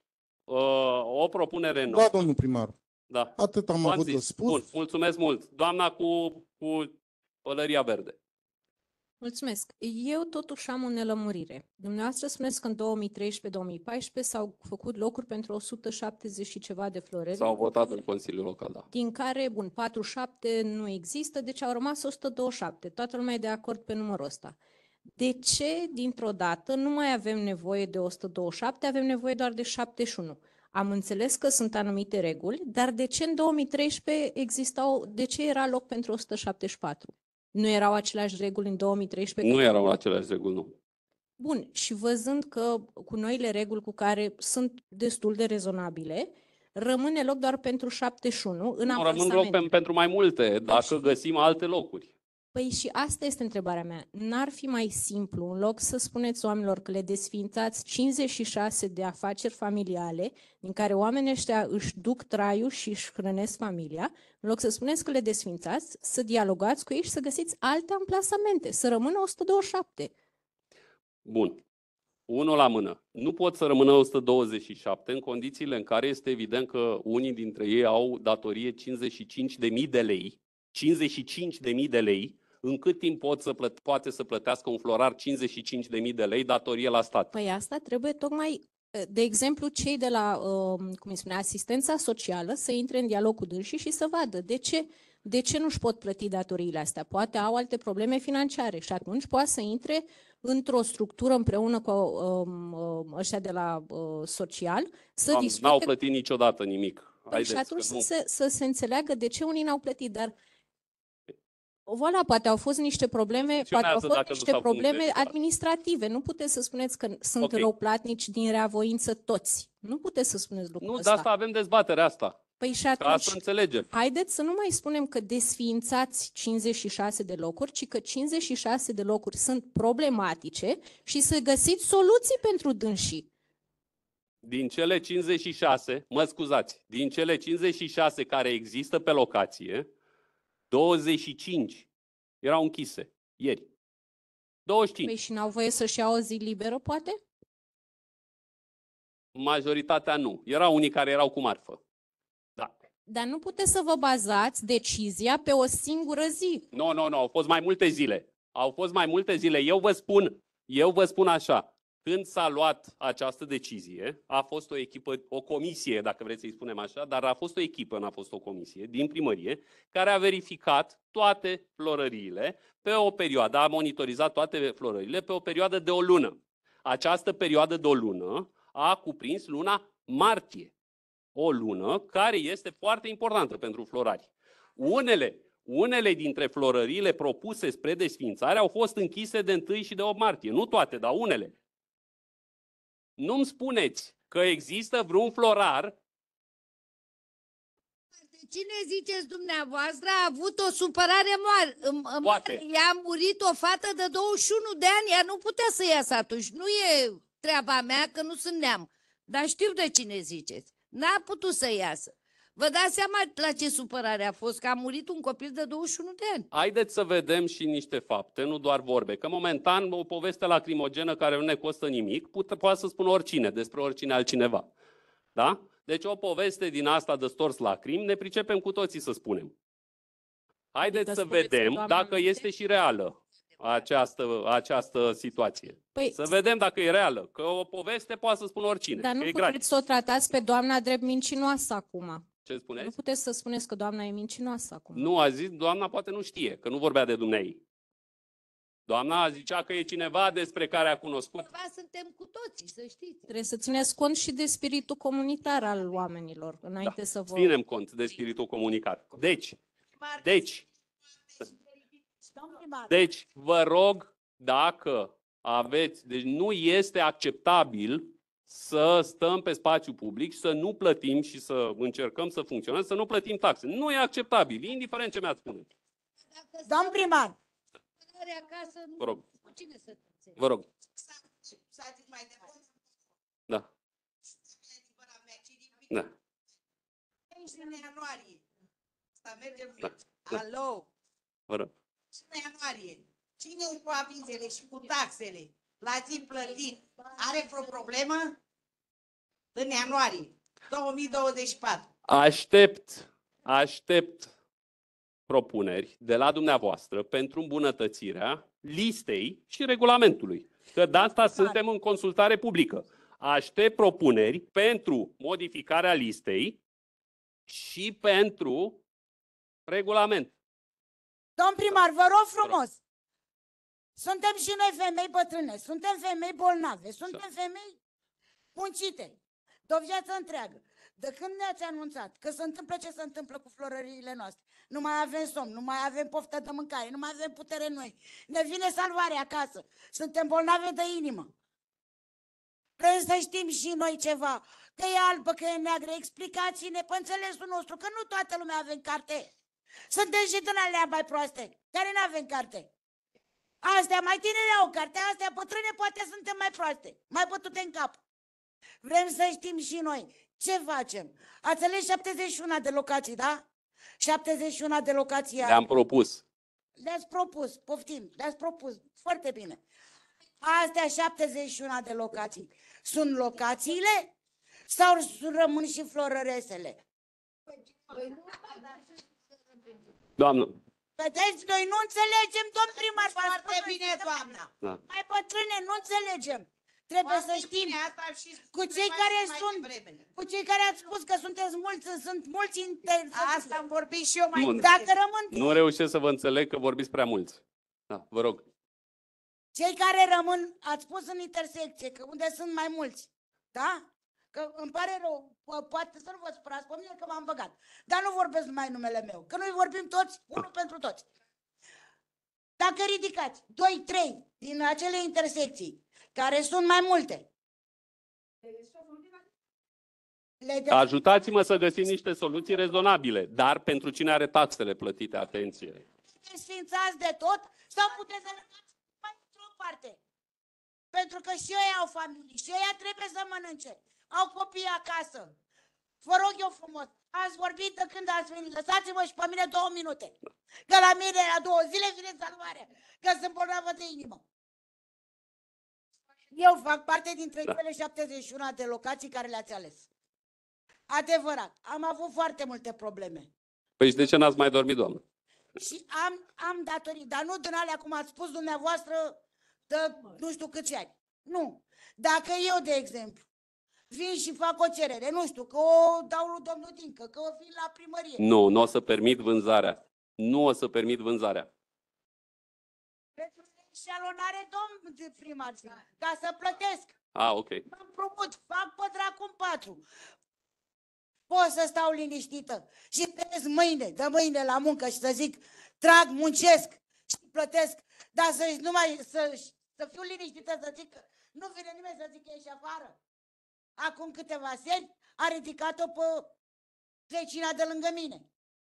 o propunere nouă. Da, domnul primar. Da. Atât am avut de spus. Bun, mulțumesc mult. Doamna cu pălăria verde. Mulțumesc. Eu totuși am o nelămurire. Dumneavoastră spuneți că în 2013-2014 s-au făcut locuri pentru 170 și ceva de florări. S-au votat în Consiliul Local, da. Din care, 47 nu există, deci au rămas 127. Toată lumea e de acord pe numărul ăsta. De ce, dintr-o dată, nu mai avem nevoie de 127, avem nevoie doar de 71? Am înțeles că sunt anumite reguli, dar de ce în 2013 de ce era loc pentru 174? Nu erau aceleași reguli în 2013? Nu erau aceleași reguli, nu. Bun, și văzând că cu noile reguli cu care sunt destul de rezonabile, rămâne loc doar pentru 71 în rămân loc pentru mai multe, dacă găsim alte locuri. Păi și asta este întrebarea mea. N-ar fi mai simplu, în loc să spuneți oamenilor că le desființați 56 de afaceri familiale, din care oamenii ăștia își duc traiul și își hrănesc familia, în loc să spuneți că le desființați, să dialogați cu ei și să găsiți alte amplasamente, să rămână 127. Bun. Unul la mână. Nu pot să rămână 127 în condițiile în care este evident că unii dintre ei au datorie 55.000 de lei. 55.000 de lei. În cât timp poate să plătească un florar 55.000 de lei datorie la stat? Păi asta trebuie tocmai, de exemplu, cei de la, asistența socială să intre în dialog cu dânsii și să vadă de ce nu-și pot plăti datoriile astea. Poate au alte probleme financiare și atunci poate să intre într-o structură împreună cu ăștia de la social să discute. N-au plătit niciodată nimic. Păi și atunci să se înțeleagă de ce unii n-au plătit, dar voilà, poate au fost niște probleme, administrative. Nu puteți să spuneți că sunt răuplatnici din reavoință toți. Nu puteți să spuneți lucrul ăsta. Nu, de asta avem dezbaterea asta. Păi și atunci, ca să înțelegem. Haideți să nu mai spunem că desființați 56 de locuri, ci că 56 de locuri sunt problematice și să găsiți soluții pentru dânsii. Din cele 56, din cele 56 care există pe locație, 25 erau închise ieri. 25. Păi și n-au voie să-și iau o zi liberă, poate? Majoritatea nu. Erau unii care erau cu marfă. Da. Dar nu puteți să vă bazați decizia pe o singură zi. Nu, au fost mai multe zile. Au fost mai multe zile. Eu vă spun așa. Când s-a luat această decizie, a fost o echipă, o comisie, dacă vreți să-i spunem așa, dar a fost o echipă, n-a fost o comisie, din primărie, care a verificat toate florăriile pe o perioadă, a monitorizat toate florăriile pe o perioadă de o lună. Această perioadă de o lună a cuprins luna martie. O lună care este foarte importantă pentru florari. Unele dintre florăriile propuse spre desființare au fost închise de 1 și de 8 martie. Nu toate, dar unele. Nu-mi spuneți că există vreun florar. Cine ziceți dumneavoastră a avut o supărare mare. I-a murit o fată de 21 de ani, ea nu putea să iasă atunci. Nu e treaba mea că nu sunt neam. Dar știu de cine ziceți. N-a putut să iasă. Vă dați seama la ce supărare a fost, că a murit un copil de 21 de ani. Haideți să vedem și niște fapte, nu doar vorbe. Că momentan o poveste lacrimogenă care nu ne costă nimic, poate să spună oricine, despre oricine altcineva. Da? Deci o poveste din asta de stors lacrimi, ne pricepem cu toții să spunem. Haideți să vedem dacă este și reală această situație. Păi, să vedem dacă e reală, că o poveste poate să spună oricine. dar nu că e puteți gratis. să o tratați pe doamna drept mincinoasă acum. Ce spuneți? Nu puteți să spuneți că doamna e mincinoasă acum. Nu, a zis, doamna poate nu știe, că nu vorbea de dumneai. Doamna zicea că e cineva despre care a cunoscut. Cumva suntem cu toții, să știți. Trebuie să țineți cont și de spiritul comunitar al oamenilor, înainte să vă... Ținem cont de spiritul comunicar. Deci, vă rog, dacă aveți, deci nu este acceptabil să stăm pe spațiu public și să nu plătim și să încercăm să funcționăm, să nu plătim taxe. Nu e acceptabil, indiferent ce mi-ați spune. Domn primar. Vă rog. Vă rog. Da. Da. În ianuarie. Asta merge. Da. Alo. Vă rog. În ianuarie. Cine cu avizele și cu taxele la zi plătit are vreo problemă? În ianuarie 2024. Aștept propuneri de la dumneavoastră pentru îmbunătățirea listei și regulamentului. Că de asta suntem în consultare publică. Aștept propuneri pentru modificarea listei și pentru regulament. Domn primar, vă rog frumos. Suntem și noi femei bătrâne, suntem femei bolnave, suntem femei muncite de o viață întreagă. De când ne-ați anunțat că se întâmplă ce se întâmplă cu florăriile noastre, nu mai avem somn, nu mai avem poftă de mâncare, nu mai avem putere noi, ne vine salvarea acasă, suntem bolnave de inimă. Vrem să știm și noi ceva, că e albă, că e neagră, explicați-ne pe înțelesul nostru, că nu toată lumea avem carte. Suntem și din alea mai proaste, care nu avem carte. Astea mai tinere au carte, astea bătrâne poate suntem mai proaste, mai bătute în cap. Vrem să știm și noi ce facem. Ați ales 71 de locații, da? 71 de locații. Le-am propus. Le-ați propus, poftim, le-ați propus, foarte bine. Astea 71 de locații sunt locațiile sau rămân și florăresele? Doamnă. Vedeți, noi nu înțelegem, domn primar. Foarte bine, doamna. Da. Mai bătrâne, nu înțelegem. Trebuie să știm cu cei care sunt, cu cei care ați spus că sunteți mulți, sunt mulți interesați. Asta am vorbit și eu mai Nu, Dacă rămân nu reușesc să vă înțeleg că vorbiți prea mulți. Da, vă rog. cei care rămân, ați spus în intersecție, că unde sunt mai mulți, da? Că îmi pare rău, poate să nu vă supărați pe mine că m-am băgat. Dar nu vorbesc numai numele meu, că noi vorbim toți, unul pentru toți. Dacă ridicați 2-3 din acele intersecții, care sunt mai multe, Ajutați-mă să găsim niște soluții rezonabile, dar pentru cine are taxele plătite, atenție. desfințați de tot sau puteți să lăsați mai într-o parte. Pentru că și ei au familii, și ei trebuie să mănânce. Au copii acasă. Vă rog eu frumos, ați vorbit de când ați venit, lăsați-mă și pe mine 2 minute. Că la mine la 2 zile vine salvarea, că sunt bolnavă de inimă. Eu fac parte dintre cele 71 de locații care le-ați ales. Adevărat, am avut foarte multe probleme. Păi și de ce n-ați mai dormit, doamnă? Și am datorii, dar nu din alea, cum ați spus dumneavoastră, de nu știu câți ani. Nu. Dacă eu, de exemplu, vin și fac o cerere, nu știu, că o dau lui domnul Dincă, că o vin la primărie. Nu, nu o să permit vânzarea. Nu o să permit vânzarea. Pentru eșalonare, domn primar, ca să plătesc. Ok. M-am propus, fac pe dracu 4. Pot să stau liniștită și trăiesc mâine, de mâine la muncă și să zic, trag, muncesc și plătesc, dar să fiu liniștită, să zic că nu vine nimeni să zic că ești afară. Acum câteva seri a ridicat-o pe vecina de lângă mine.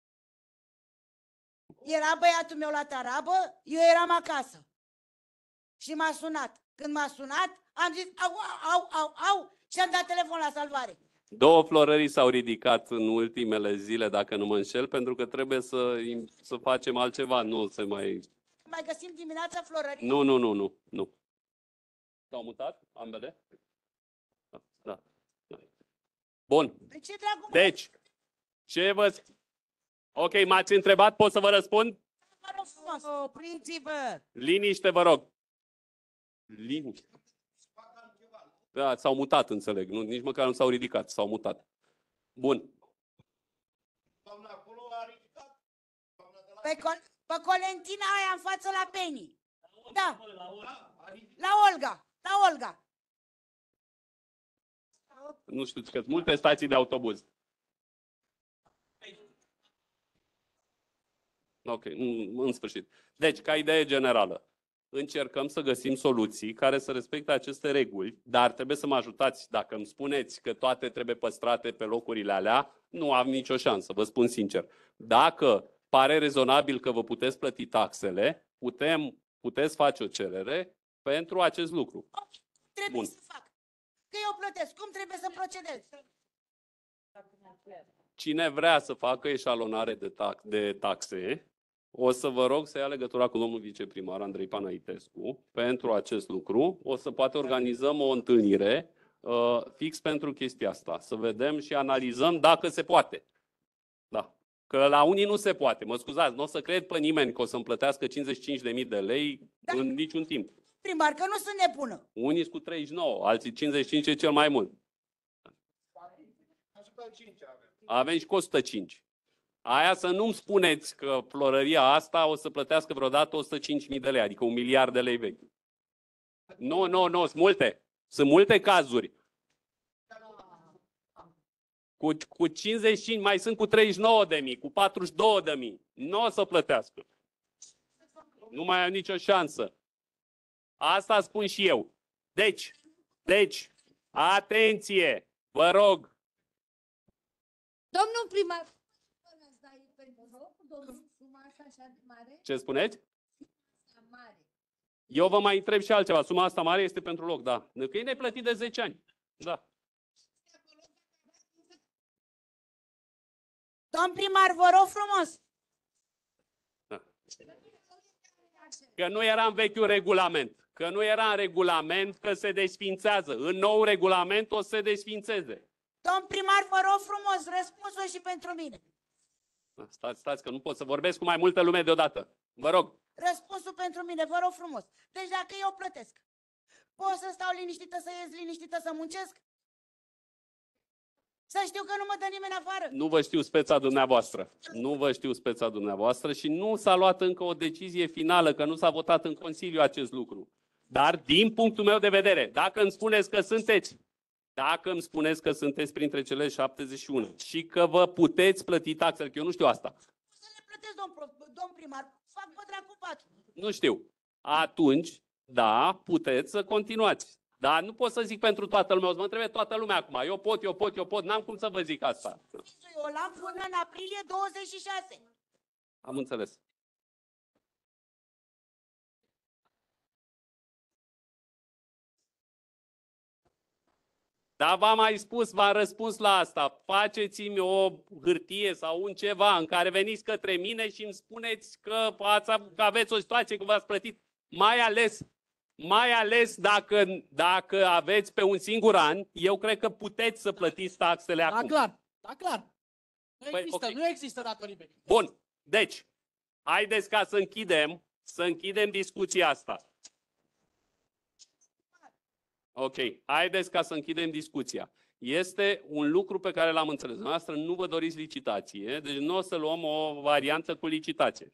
Era băiatul meu la tarabă, eu eram acasă. Și m-a sunat. Când m-a sunat, am zis au și am dat telefon la salvare. 2 florării s-au ridicat în ultimele zile, dacă nu mă înșel, pentru că trebuie să facem altceva. Nu se mai... Mai găsim dimineața florării? Nu. S-au mutat ambele? Da. Bun. Deci, ce vă... Ok, m-ați întrebat, pot să vă răspund? Vă rog frumos. Opriți-vă! Liniște, vă rog. Liniște. Da, s-au mutat, înțeleg. Nu, nici măcar nu s-au ridicat, s-au mutat. Bun. Pe Colentina aia în față la Penny. Da. La Olga. Nu știu, că sunt multe stații de autobuz. Ok, în sfârșit. Deci, ca idee generală, încercăm să găsim soluții care să respecte aceste reguli, dar trebuie să mă ajutați. Dacă îmi spuneți că toate trebuie păstrate pe locurile alea, nu am nicio șansă, vă spun sincer. Dacă pare rezonabil că vă puteți plăti taxele, puteți face o cerere pentru acest lucru. Trebuie să fac. Că eu plătesc. Cum trebuie să procedez? Cine vrea să facă eșalonare de taxe, o să vă rog să ia legătura cu domnul viceprimar Andrei Panaitescu pentru acest lucru. O să poate organizăm o întâlnire fix pentru chestia asta. Să vedem și analizăm dacă se poate. Da. Că la unii nu se poate. Mă scuzați, nu o să cred pe nimeni că o să-mi plătească 55.000 de lei în niciun timp. Primar, că nu sunt nebună. Unii sunt cu 39, alții 55 e cel mai mult. Avem și cu 105. Aia să nu-mi spuneți că florăria asta o să plătească vreodată 105.000 de lei, adică 1 miliard de lei vechi. Nu, sunt multe. Sunt multe cazuri. Cu 55, mai sunt cu 39.000, cu 42.000. Nu o să plătească. Nu mai am nicio șansă. Asta spun și eu. Deci, atenție, vă rog. Domnul primar, Ce spuneți? Eu vă mai întreb și altceva. Suma asta mare este pentru loc, da. Că e neplătit de 10 ani. Da. Domn primar, vă rog frumos. Da. Că nu era în vechiul regulament. Că nu era în regulament, că se desfințează. În nou regulament o să se desfințeze. Domn primar, vă rog frumos, răspunsul și pentru mine. Stați, că nu pot să vorbesc cu mai multă lume deodată. Vă rog. Răspunsul pentru mine, vă rog frumos. Deci dacă eu plătesc, pot să stau liniștită, să ies liniștită, să muncesc? Să știu că nu mă dă nimeni afară? Nu vă știu speța dumneavoastră. Nu vă știu speța dumneavoastră și nu s-a luat încă o decizie finală, că nu s-a votat în Consiliu acest lucru. Dar din punctul meu de vedere, dacă îmi spuneți că sunteți printre cele 71 și că vă puteți plăti taxele, că eu nu știu asta. Să le plătesc, domn primar, fac pe dracu 4. Nu știu. Atunci, da, puteți să continuați. Dar nu pot să zic pentru toată lumea, o să mă întrebe toată lumea acum. Eu pot, n-am cum să vă zic asta. Eu l-am până în aprilie 26. Am înțeles. Dar v-am mai spus, v-am răspuns la asta. Faceți-mi o hârtie sau un ceva în care veniți către mine și îmi spuneți că aveți o situație că v-ați plătit. Mai ales dacă aveți pe un singur an, eu cred că puteți să plătiți taxele acum. Da, clar. Nu există datorii vechi. Bun. Deci, haideți ca să închidem discuția asta. Ok, haideți ca să închidem discuția. Este un lucru pe care l-am înțeles. Noastră nu vă doriți licitație, deci nu o să luăm o variantă cu licitație.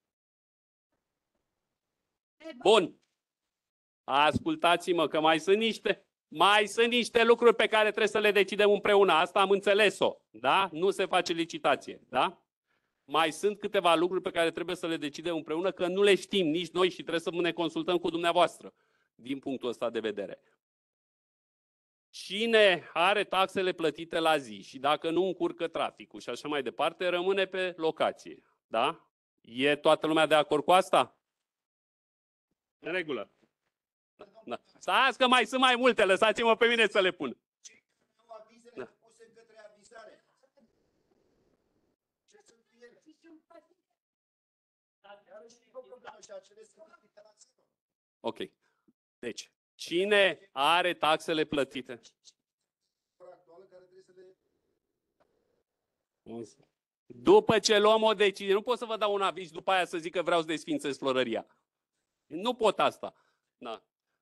Bun. Ascultați-mă că mai sunt niște lucruri pe care trebuie să le decidem împreună. Asta am înțeles-o. Da? Nu se face licitație. Da? Mai sunt câteva lucruri pe care trebuie să le decidem împreună, că nu le știm nici noi și trebuie să ne consultăm cu dumneavoastră din punctul ăsta de vedere. Cine are taxele plătite la zi și dacă nu încurcă traficul și așa mai departe, rămâne pe locație. Da? E toată lumea de acord cu asta? În regulă. Da. Stați că mai sunt mai multe, lăsați-mă pe mine să le pun. Da. Ok. Deci, cine are taxele plătite? După ce luăm o decizie, nu pot să vă dau un aviz după aia să zic că vreau să desfințez florăria. Nu pot asta. Da.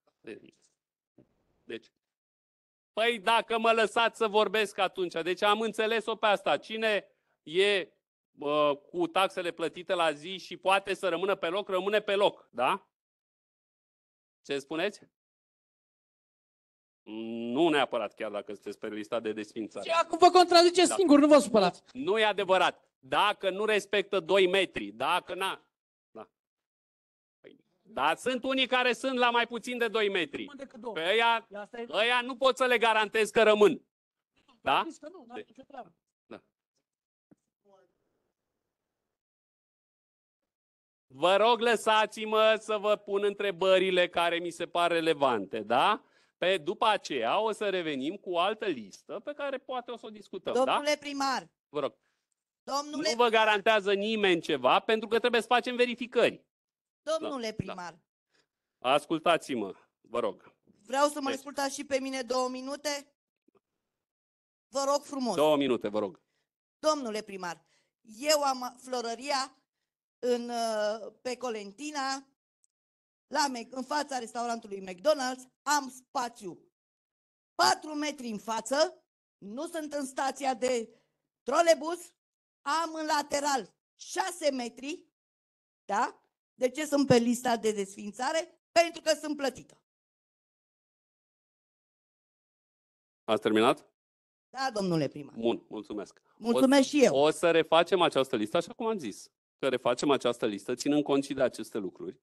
Deci, păi dacă mă lăsați să vorbesc atunci, deci am înțeles-o pe asta. Cine e cu taxele plătite la zi și poate să rămână pe loc, rămâne pe loc, da? Ce spuneți? Nu neapărat, chiar dacă sunteți pe lista de desfințare. Și acum vă contraziceți singur, nu vă supărați. Nu e adevărat. Dacă nu respectă 2 metri, dacă n-a... Dar sunt unii care sunt la mai puțin de 2 metri. Pe ăia nu pot să le garantez că rămân. Da? Da. Vă rog, lăsați-mă să vă pun întrebările care mi se par relevante, da? După aceea o să revenim cu o altă listă pe care poate o să o discutăm. Domnule da? primar. Vă rog. Domnule... Nu vă garantează nimeni ceva pentru că trebuie să facem verificări. Domnule primar. Da. Ascultați-mă, vă rog. Vreau să mă ascultați și pe mine 2 minute? Vă rog frumos. 2 minute, vă rog. Domnule primar, eu am florăria pe Colentina, în fața restaurantului McDonald's, am spațiu 4 metri în față, nu sunt în stația de trolebus, am în lateral 6 metri, da? De ce sunt pe lista de desfințare? Pentru că sunt plătită. Ați terminat? Da, domnule primar. Bun, mulțumesc. Mulțumesc și eu. O să refacem această listă, așa cum am zis. Să refacem această listă, ținând cont și de aceste lucruri.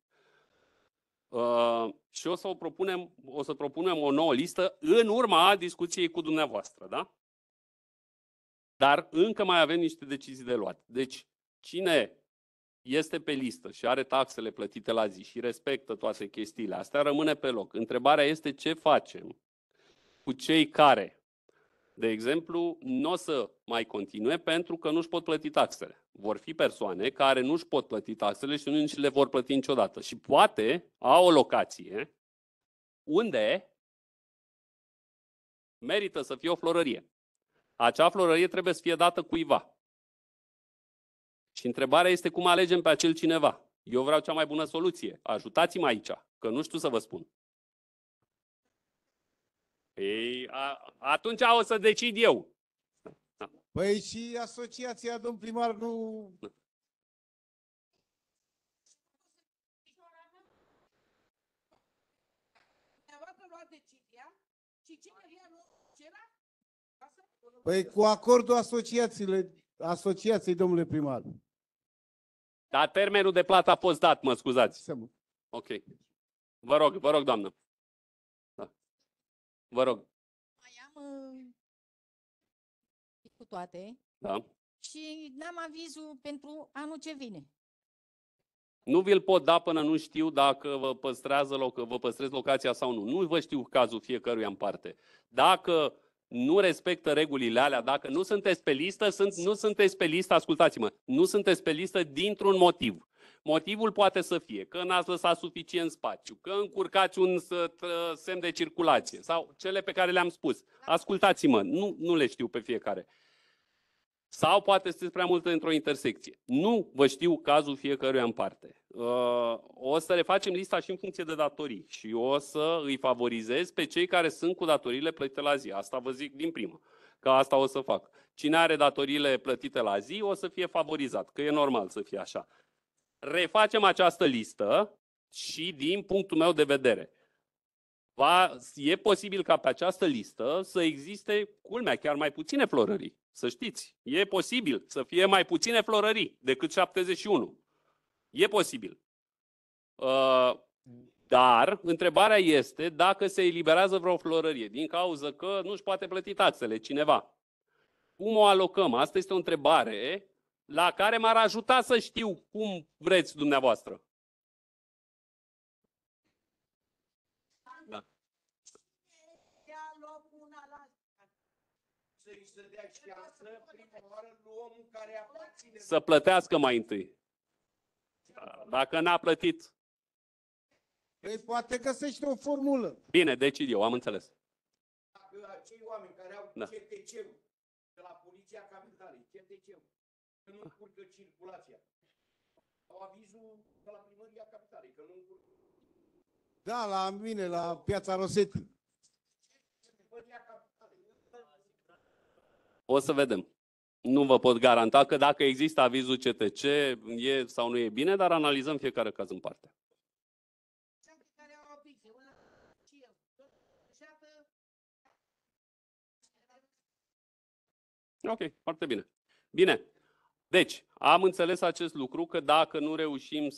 Și o să propunem o nouă listă în urma discuției cu dumneavoastră, da? Dar încă mai avem niște decizii de luat. Deci, cine este pe listă și are taxele plătite la zi și respectă toate chestiile astea, rămâne pe loc. Întrebarea este ce facem cu cei care, de exemplu, nu o să mai continue pentru că nu își pot plăti taxele. Vor fi persoane care nu își pot plăti taxele și nu le vor plăti niciodată. Și poate au o locație unde merită să fie o florărie. Acea florărie trebuie să fie dată cuiva. Și întrebarea este cum alegem pe acel cineva. Eu vreau cea mai bună soluție. Ajutați-mă aici, că nu știu să vă spun. Ei, atunci o să decid eu. Păi și asociația, domn primar, nu... Păi cu acordul asociației, domnule primar. Dar termenul de plată a fost dat, mă scuzați. Ok. Vă rog, doamnă. Da. Vă rog. Mai am cu toate. Da. Și n-am avizul pentru anul ce vine. Nu vi-l pot da până nu știu dacă vă păstrez locația sau nu. Nu vă știu cazul fiecăruia în parte. Dacă nu respectă regulile alea, dacă nu sunteți pe listă, nu sunteți pe listă, ascultați-mă, nu sunteți pe listă dintr-un motiv. Motivul poate să fie că n-ați lăsat suficient spațiu, că încurcați un semn de circulație sau cele pe care le-am spus. Ascultați-mă, nu le știu pe fiecare. Sau poate sunteți prea mult într-o intersecție. Nu vă știu cazul fiecăruia în parte. O să le facem lista și în funcție de datorii și o să îi favorizez pe cei care sunt cu datoriile plătite la zi. Asta vă zic din prima, că asta o să fac. Cine are datoriile plătite la zi o să fie favorizat, că e normal să fie așa. Refacem această listă și din punctul meu de vedere, e posibil ca pe această listă să existe, culmea, chiar mai puține florării. Să știți, e posibil să fie mai puține florării decât 71. E posibil. Dar întrebarea este dacă se eliberează vreo florărie din cauza că nu-și poate plăti taxele cineva. Cum o alocăm? Asta este o întrebare la care m-ar ajuta să știu cum vreți dumneavoastră. Da. Să plătească mai întâi. Dacă n-a plătit. Păi poate găsește o formulă. Bine, decid eu, am înțeles. Dacă acei oameni care au CTC-ul de la Poliția Capitalei, CTC-ul, că nu încurcă circulația, au avizul de la Primăria Capitalei, că nu încurcă. Da, la mine, la Piața Rosetti. O să vedem. Nu vă pot garanta că dacă există avizul CTC, e sau nu e bine, dar analizăm fiecare caz în parte. Ok, foarte bine. Bine. Deci, am înțeles acest lucru, că dacă nu reușim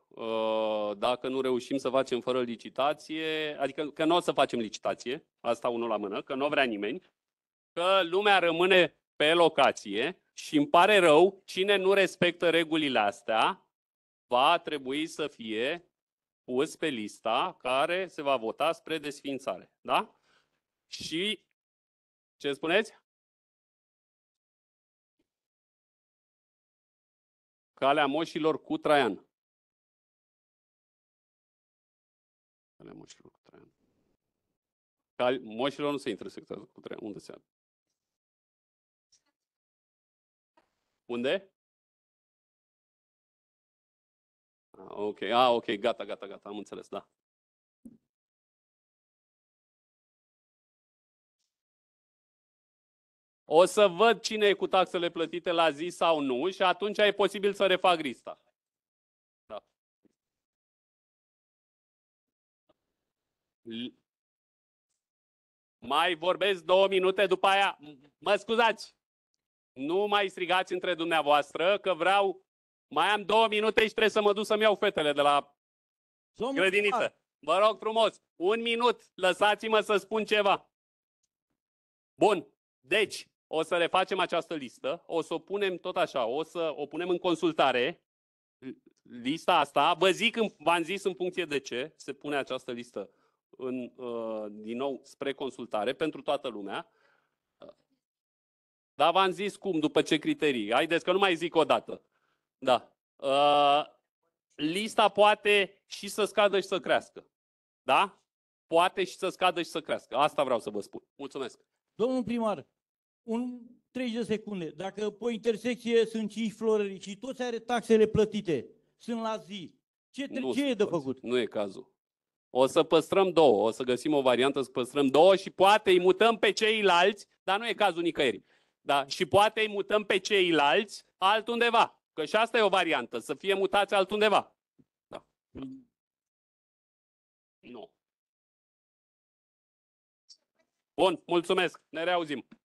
să facem fără licitație, adică că nu o să facem licitație, asta unul la mână, că nu vrea nimeni, că lumea rămâne pe locație și îmi pare rău, cine nu respectă regulile astea va trebui să fie pus pe lista care se va vota spre desființare. Da? Și ce spuneți? Calea Moșilor cu Traian. Calea Moșilor cu Traian. Moșilor nu se intersectează cu Traian. Unde se află? Unde? Ok, ok, gata, am înțeles, da. O să văd cine e cu taxele plătite la zi sau nu și atunci e posibil să refac lista. Da. Mai vorbesc 2 minute, după aia, mă scuzați, nu mai strigați între dumneavoastră că vreau, mai am 2 minute și trebuie să mă duc să-mi iau fetele de la grădiniță. Vă rog frumos, 1 minut, lăsați-mă să spun ceva. Bun, deci, o să refacem această listă, o să o punem tot așa, o să o punem în consultare, lista asta, vă zic, v-am zis în funcție de ce se pune această listă din nou spre consultare pentru toată lumea. Dar v-am zis cum, după ce criterii. Haideți că nu mai zic o dată. Da. Lista poate și să scadă și să crească. Da? Poate și să scadă și să crească. Asta vreau să vă spun. Mulțumesc. Domnul primar, 30 de secunde. Dacă pe o intersecție sunt 5 florării și toți are taxele plătite, sunt la zi, ce e de făcut? Nu e cazul. O să păstrăm 2, o să găsim o variantă să păstrăm 2 și poate îi mutăm pe ceilalți, dar nu e cazul nicăieri. Da? Și poate îi mutăm pe ceilalți altundeva. Că și asta e o variantă, să fie mutați altundeva. Da. Nu. Bun, mulțumesc. Ne reauzim.